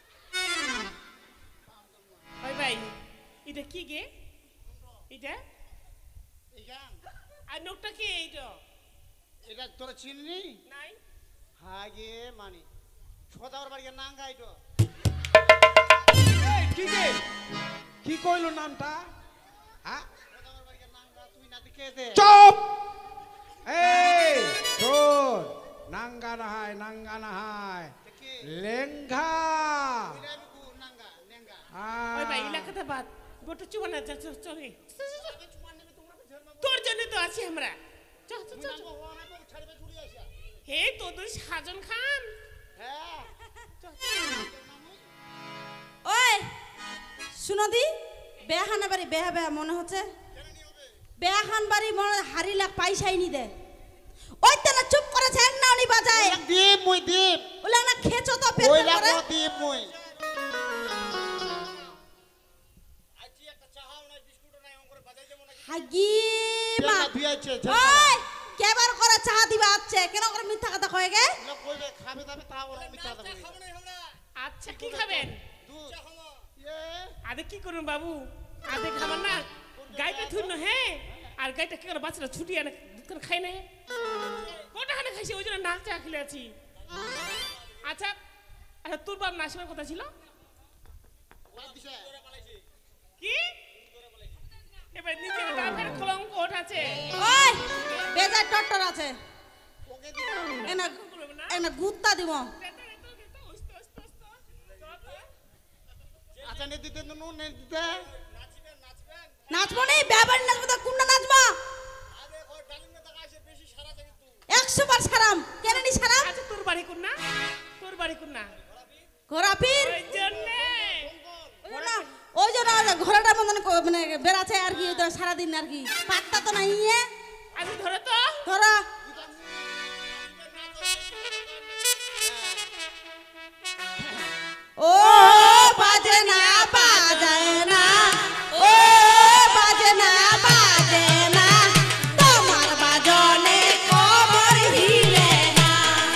ওই ভাই এটা কি গে এটা এইখান আর নোকটা কি এইটা এটা তোরা চিননি নাই হাগে মানে সদার বাড়ি নাঙ্গা এটা এই কি গে কি কইলো নামটা হ্যাঁ সদার বাড়ি নাঙ্গা তুই না দেখে দে চুপ এই তোর নাঙ্গা না হয় নাঙ্গা না হয় লেঙ্গা নাঙ্গা লেঙ্গা ওই ভাই এলাকাটা বাদ গোটা চুবা না যা চল চল তোর জন্য তো আছি আমরা চল চল চল হে তোদের সাজন খান হ্যাঁ ওই শুনো দি বেহানা বাড়ি বেহা বেহা মনে হচ্ছে বেহান বাড়ি মনে হারি লাখ পয়সাই নি দে ওই তো না চুপ করেছে এক না উনি বাজায় দীপ মুই দীপ ওলা না খেচো তো পেট ওই করে লাগো দীপ মুই হাগি মা পেটা ধুইছে ওই কেবার করে চা দিবা আছে কেন করে মিথ্যা কথা কয় গে লোক কইবে খাবে দাবে তা ওরা মিথ্যা কথা কইবে আচ্ছা কি খাবেন দুধ এ আদে কি করুন বাবু আদে খাবার না গাইটা থুন হ্যাঁ আর গাইটা কি করে বাচ্চারা ছুটি আনে দুধ করে খাই না গোটা খানে খাইছি ওই জন্য নাক চা খেলে আছি আচ্ছা আচ্ছা তোর বাপ না আসার কথা ছিল ওয়া দিছে কি এবার নিজের গায়ের কলঙ্ক ওঠাছে ওই বেজার টট্টর আছে ওকে দিবা এনা এনা গুত্তা দিব আচ্ছা নে দিতে নুন নে দিতে নাচবো নি ব্যাবার নাচবো তো কোনটা নাচবো আরে ওই ডালিমে টাকা আসে বেশি সারা যাবে তুই একশো বার সারাম কেন নি সারাম আচ্ছা তোর বাড়ি কোন না তোর বাড়ি কোন না ঘোরাপির ওই জন্যে ওই না ওই জন্য ঘোড়াটা মতন ক- মানে বেড়াচ্ছে আর কি ওই তো সারাদিন আর কি পাত্তা তো নাই ইয়ে আচ্ছা ধরো তো ধরা ও বাজে না বাজে না ও বাজে না বাজে না তোমার বাজনে কবর হিলে না।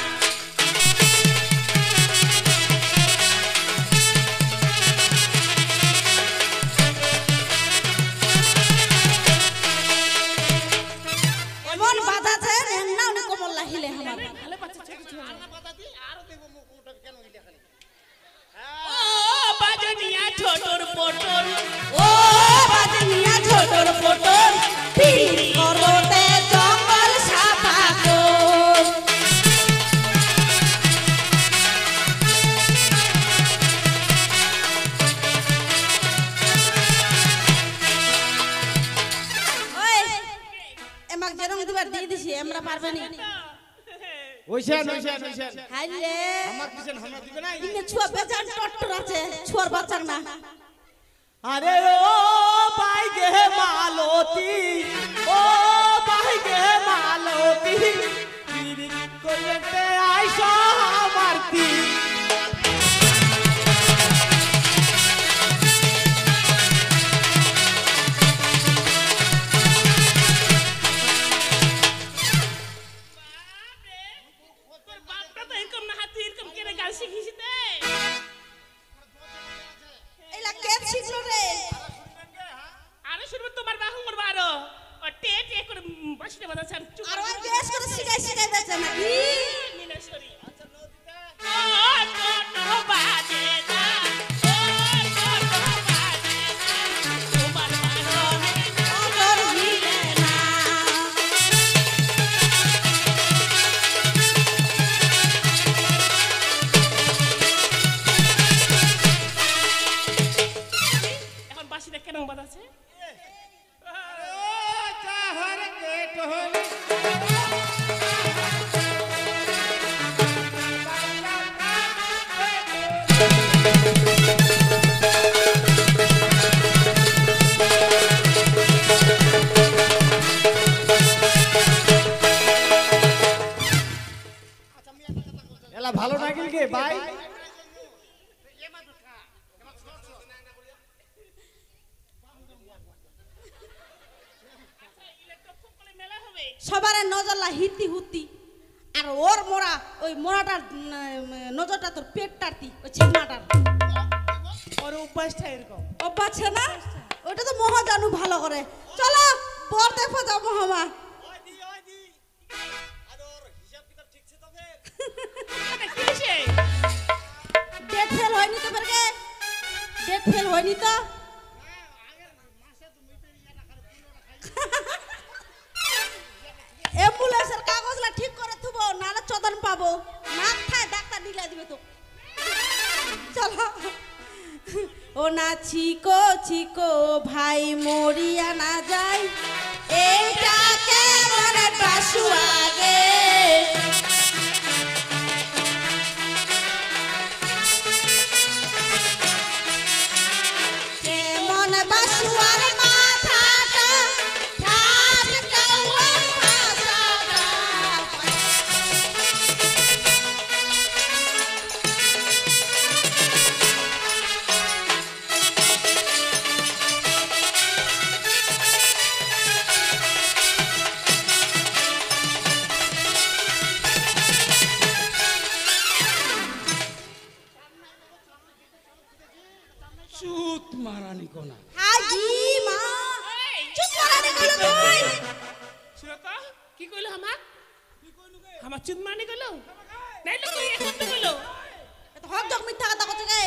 এমন বাজাছে না উনি কমল লাহিলে আমার ভালো বাচ্চা ছোট ছোট ও বাজনিয়া ছোটর পটর ও বাজনিয়া ছোটর পটর পীর করতে জঙ্গল সাফা কর। ওই এমাক যেরকম দিবার দিয়ে দিছি আমরা পারবে না। ওইছেন ওইছেন ওইছেন হাইলে আমার দিছেন আমরা দিবে নাই। ইনে ছুয়া বেজান টট্টর আছে ছুয়ার বাচ্চার না। আরে ও পাই গে মালতী ও পাই গে মালতী পিরিত কইতে আইসো আমারতি তোর বাপটা তো এরকম না হাতি এরকম কেনে গাল শিখিস তে এলা কে শিখলো রে? আরে শুনবে তোমার বাহু মোর বারো ও টে টে করে বসতে বাজাছে আর চুপ আর ওই বেশ করে শিখাই শিখাই বেচে নাকি? মিনাশরি আচ্ছা নদীতে ও ছোট বাজে না ও ছোট বাজে না তোমার বাজনে কবর হিলে না। এখন বাসিটা কেন বাজাছে চাহর গেট হলি এলা ভালো নাগিল গে ভাই। মেলা হবে সবার নজরলা হিতি হুতি আর ওর মোড়া ওই মোড়াটার উম, নজরটা তোর পেটটারতি ওই ছিগনাটার ওর অভ্যাসটা এরকম। অভ্যাস আছে না ওটা তো মহা জানু ভালো করে। চলো বর দেখো যাও মহামা। এটা কি হইছে ডেট ফেল হয়নি তো বেরকে ডেট ফেল হয়নি তো অ্যাম্বুলেন্সের কাগজলা ঠিক করে থুবো নালে চদন পাবো না খায় ডাক্তার নিলে দিবে তো। চলো ও না চিকো চিকো ভাই মরিয়া না যায় এইটা কেমন বাসু আগে কেমন বাসুয়ার মাথাটা ঠাট কাউয়ার ভাষাটা। চুত মারানি কোনা হাজি মা চুপ করানি কইলো তুই সুরতা কি কইলো আমাক আমার চুদ মানে কইলো নাই লোক এখন তো কইলো এত হক জক মিথ্যা কথা কইছে গে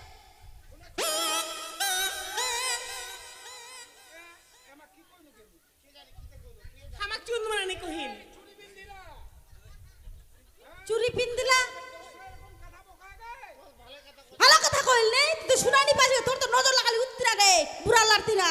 আমার চুদ মানে কহিন চুরি পিন দিলা ভালো কথা কইল নেই তুই শুনানি পাইছিস তোর তো নজর লাগালি উত্তরা গে বুড়া লারতিরা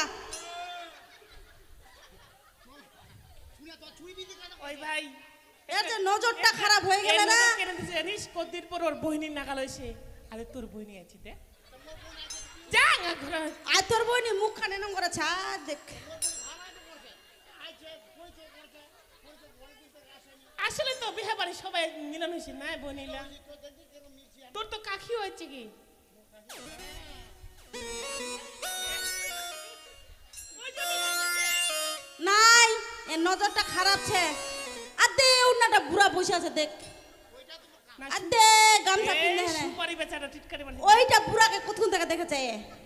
ওই ভাই এর যে নজরটা খারাপ হয়ে গেল না কেন দিছে জানিস কতদিন পর ওর বহিনীর নাগাল হইছে আরে তোর বহিনী আছে দে যা না ঘরে আর তোর বইনি মুখ খানে নম করে ছা দেখ আসলে তো বিয়ে বাড়ি সবাই মিলন হয়েছে না বনিলা তোর তো কাকি হয়েছে কি নাই এর নজরটা খারাপ ছে আর দে উন্নাটা বুড়া বসে আছে দেখ আর দে গামছা পিনে নে সুপারি বেচারা টিটকারি মানে ওইটা বুড়াকে কতক্ষণ থেকে দেখেছে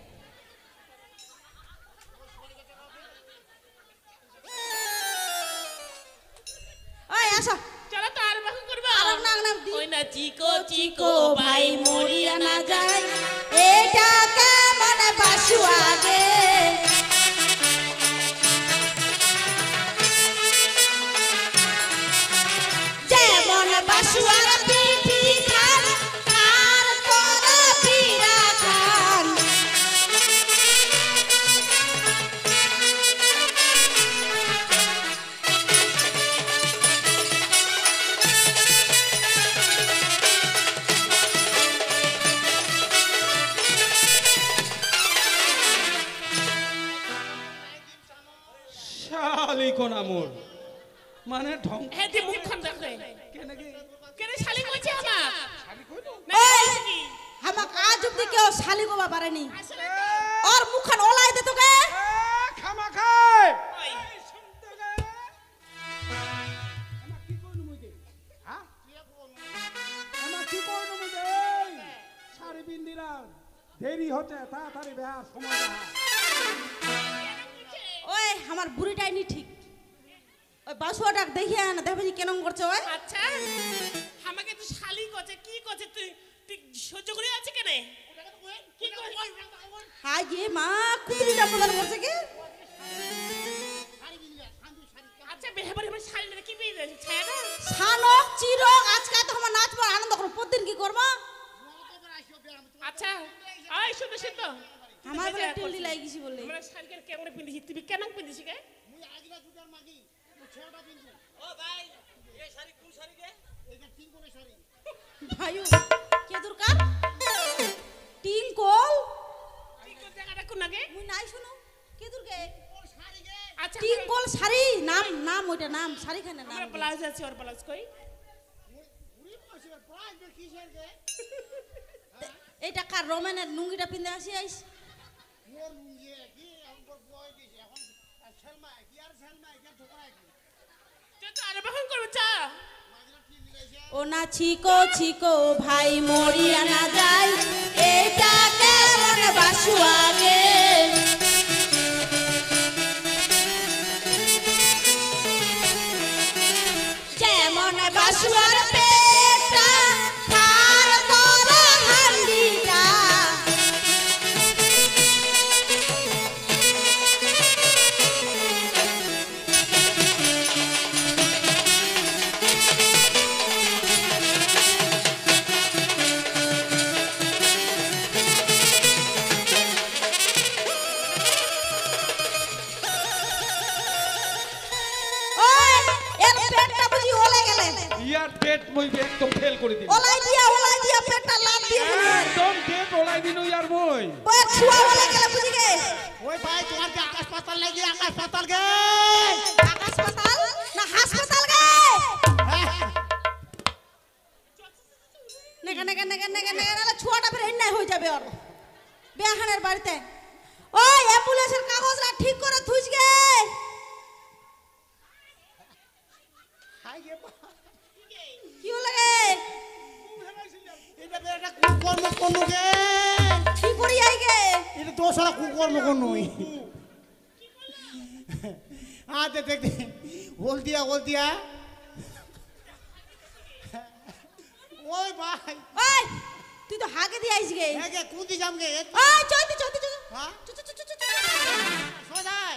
ওই আসো চলো তো আর বাকি করবা আর না না ওই না চিকো চিকো ভাই মরিয়া না যায় এটা কেমন বাসু আগে যেমন বাসু আর পিঠি খান আর তোরা পিড়া খান শালি কোন আমর মানে ঢং হ্যাঁ দি মুখখান দেখে কেন কি কেন শালি কইছে আমার শালি কইলো না কি আমাক আজ অব্দি কেউ শালি গোবা পারেনি আর মুখখান ওলাই দে তোকে এ খামা খায় ওই শুনতে গে আমার কি কইনু মুই দে হ্যাঁ আমার কি কইনু মুই দে সারি বিন্দিরা দেরি হচ্ছে তাড়াতাড়ি বেহা সময় না ওই আমার বুড়িটাই নি ঠিক ওই বাসুয়াটা দেখিয়া না দেখবি কেমন করছে ওই আচ্ছা আমাকে তুই শালি কছে কি কছে তুই তুই সহ্য করে আছে কেন কি কই হাই গে মা কুতুরিটা প্রদান করছে কি আচ্ছা বেহবারে আমার শালি না কি পেয়ে যাচ্ছে ছায়া না শানক চিরক আজকে তো আমার নাচবো আনন্দ করব প্রতিদিন কি করব আচ্ছা আই শুনো শুনো আমার বলে টিলি লাগি গেছি বলে আমরা শাড়িকে কেমন পিন্দিছি তুমি কেন পিন্দিছি কে ভাইও কে দরকার টিঙ্কল ঠিক করে জায়গাটা কোন আগে মুই নাই শুনো কে দরকে আচ্ছা টিঙ্কল শাড়ি নাম নাম ওইটা নাম শাড়ি খানে নাম আমরা ব্লাউজ আছে আর ব্লাউজ কই এইটা কার রোমানের লুঙ্গিটা পিন্দে আসি আইস তুই তো আর বাহন করবে চা ও না চিকো চিকো ভাই মরিয়া না যায় এটা কেমন বাসু আগে যেমন বাসু আর পেটা তার তোরা হান্ডিটা ওই এর পেটটা বুঝি ওলে গেলে ইয়ার ডেট মই একদম ফেল করে দিন ওলাই দিয়া ওলাই দিয়া পেটটা লাভ দিয়ে দিলে একদম ডেট ওলাই দিন ইয়ার মই ওই ছুয়া ওলে গেলে বুঝি গে ওই ভাই তোমার কি আকাশ পাতাল লাগি আকাশ পাতাল গে হাসপাতাল না হাসপাতাল গে নেগা নেগা নেগা নেগা নেগা নালে ছুয়াটা ফের এন্নাই হয়ে যাবে ওর বেহানের বাড়িতে ওই অ্যাম্বুলেন্সের কাগজটা ঠিক করে থুইস গে কি হলো গে এটা এটা কুকর্ম কোন গে কি করি আই গে এটা দোসরা কুকর্ম কোন নই আ দে দেখ দে বল দিয়া বল দিয়া ওই ভাই ওই তুই তো হাগে দিয়ে আইস গে একে কুদি জাম গে ওই চইতে চইতে চইতে হ্যাঁ চু চু চু চু চু সোজায়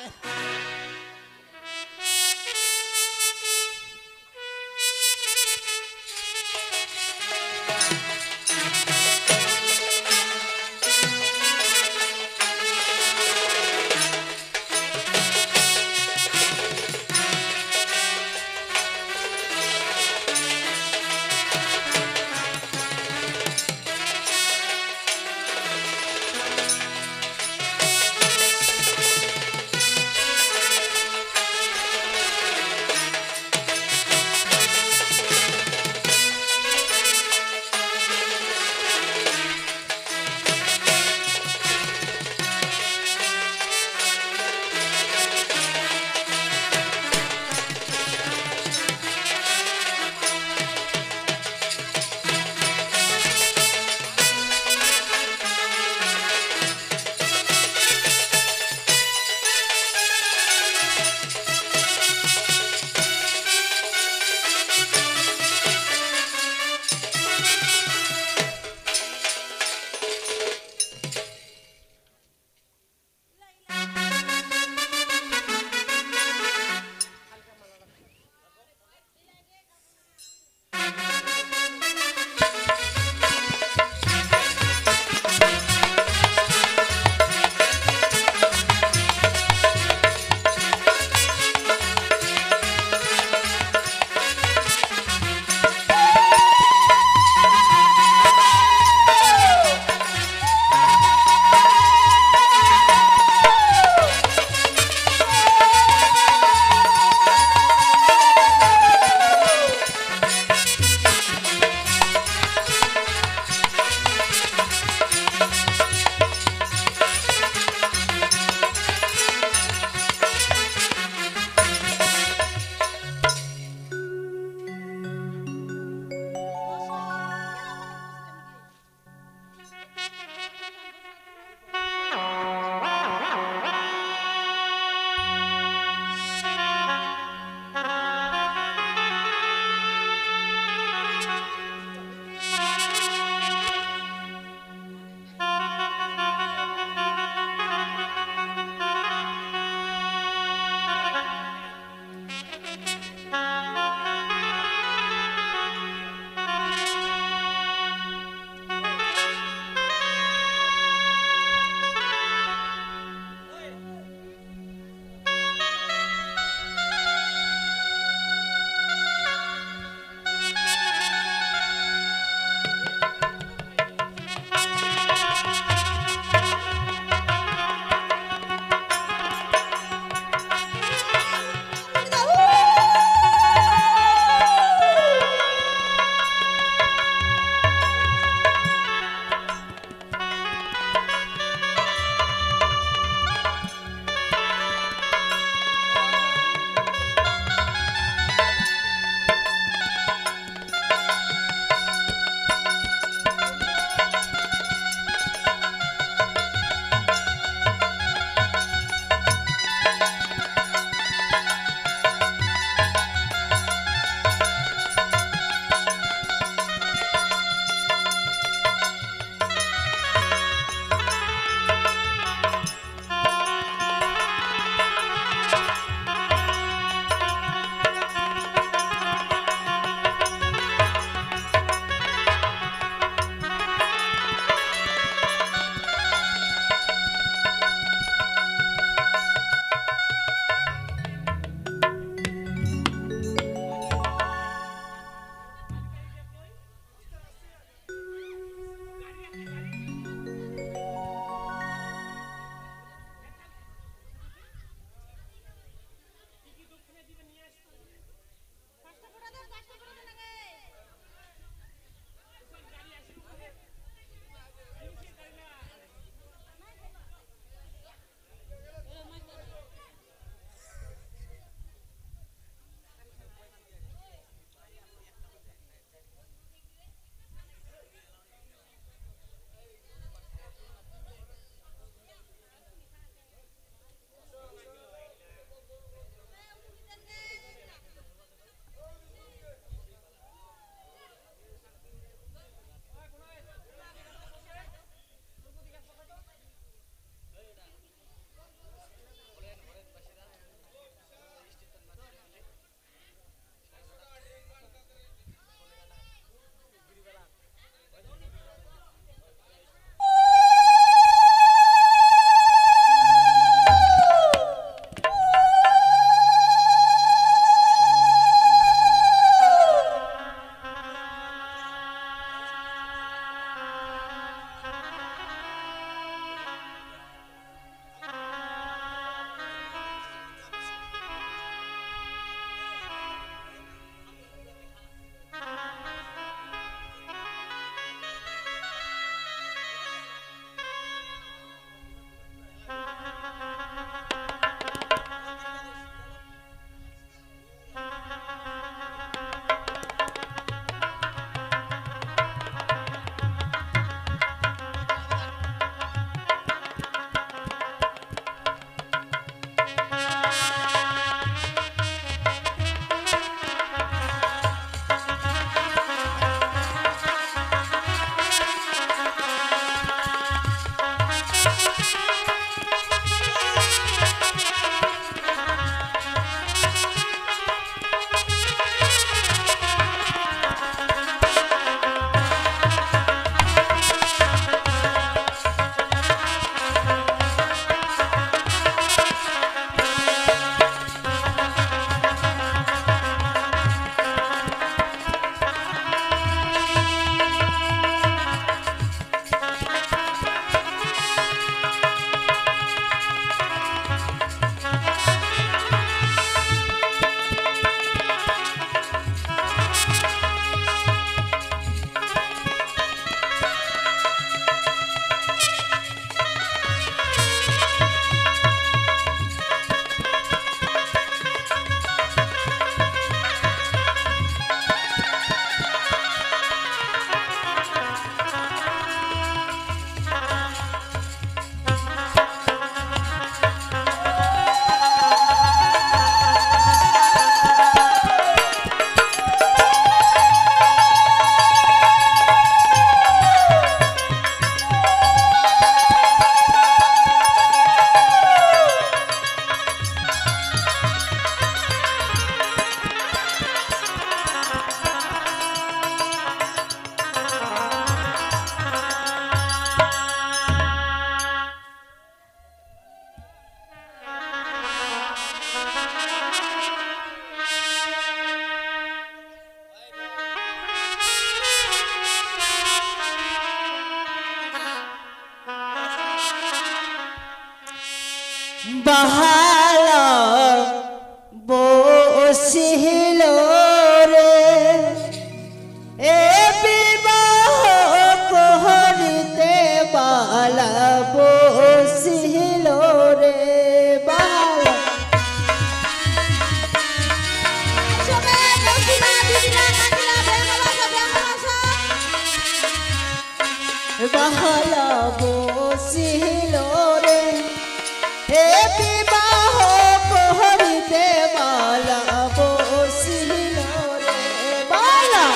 বাহালা বসিল রে হে বিবাহ করিতে বালা বসিল রে বালা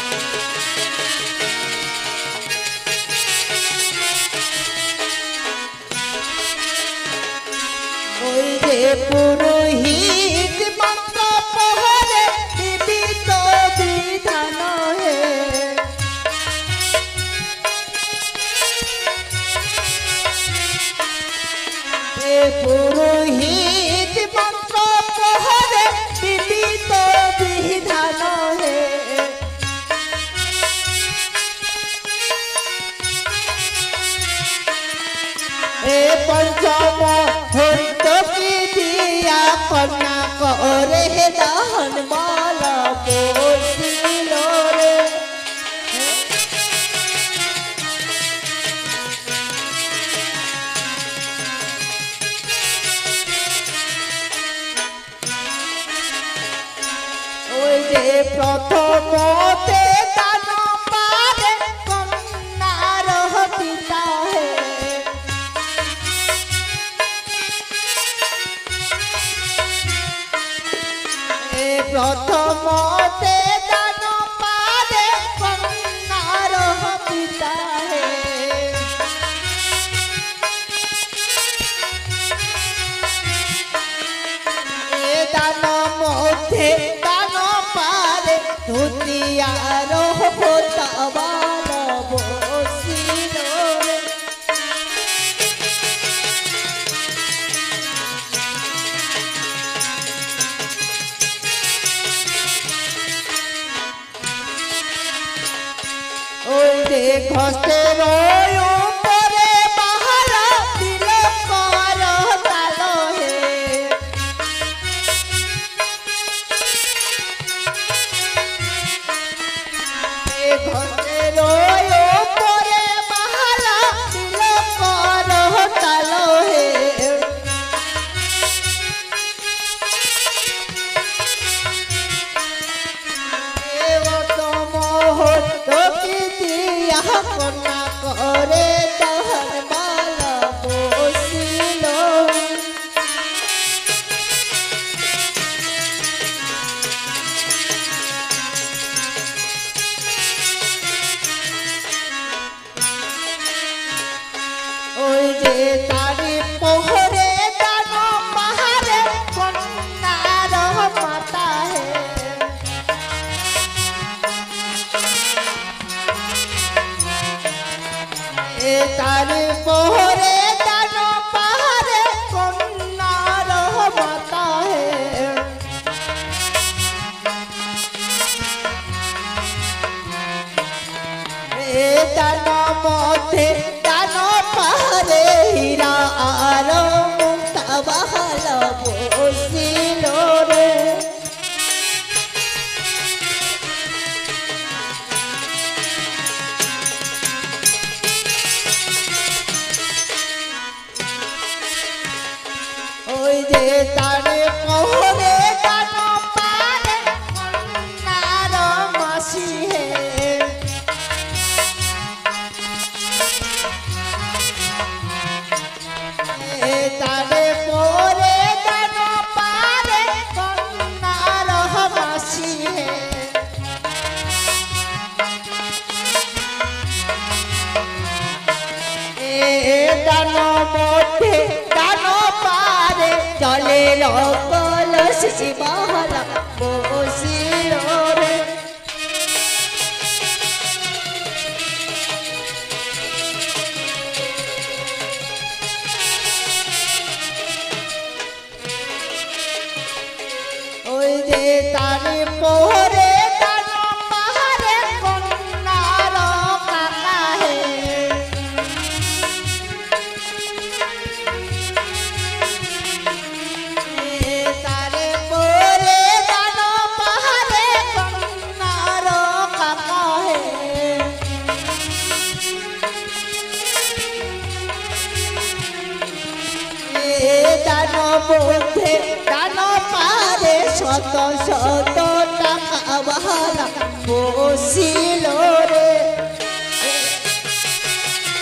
ওই যে পুরোহিত মন্ত্র পহরে জীবিত বিধান হে এ পুরোহিত মন্ত্র পহরে জীবিত বিধান হে এ পঞ্চম হইত কি দিয়া কন্যা করে দাহন মালা বসিল রে ওই যে প্রথমতে দান পারে কন্যার পিতা হে প্রথমতে দান পারে কন্যার পিতা হে এ দান মধ্যে দান পারে ধুতিয়ার ভোতাবাল বসিল রে ওই যে ঘষ্টের উপরে বাহারা দিল কর তাল হে এ ঘষ্টের উপরে বাহারা দিল কর তাল হে কন্যা করে দহন মালা বসিল ওই যে তারি পোহরে দান পাহাড়ে কন্যার মাতা হে এ তারি পোহরে দান পাহাড়ে কন্যার মাতা হে এ দান মধ্যে দান পাহাড়ে হীরা আর মুক্তা বাহালা বসিল রে ওই যে তারে পোহরে দান পারে কন্যার মাসি হে এ তারে পোহরে দান পারে কন্যার মাসি হে এ দান মধ্যে দান পারে চলে কলস শিবালা বসিল রে ওই যে তারি পোহরে দান পাহাড়ে কন্যার কাকা হে তারে পোরে দান পাহাড়ে কন্যার কাকা হে এ দান মধ্যে দান পারে শত শত টাকা বাহারা বসিল রে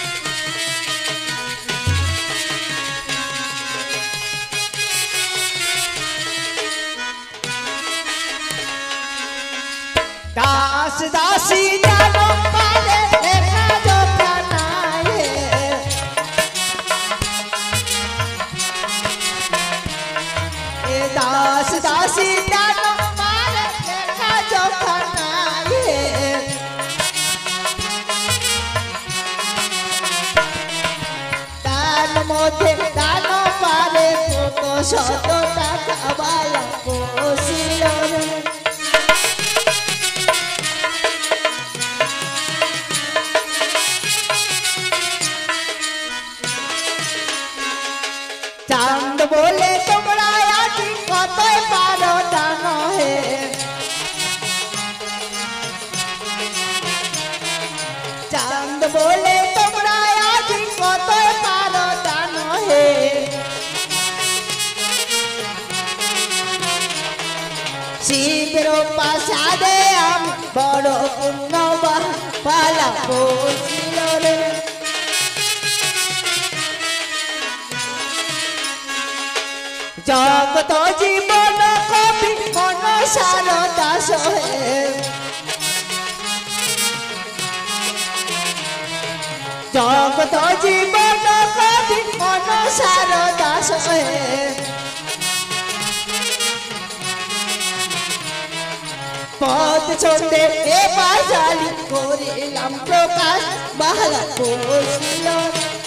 দাস দাসী জানো পারে লেখা জোখা নাই এ দাস দাসী জানো পারে লেখা জোখা নাই দান মধ্যে দান পারে কত শত টাকা বালা বসিল রে চাঁদ বলে তোমরা আছি কতই পারো দান হে চাঁদ বলে তোমরা আছি কতই পারো দান হে শিবের পাশাদে আমি বড় পুণ্য পালা বসিল রে জগত জীবন কবি মন সার দাস হে জগত জীবন কবি মন সার দাস হে পথ ছোটে এ বাজালি করিলাম প্রকাশ বাহালা বসিল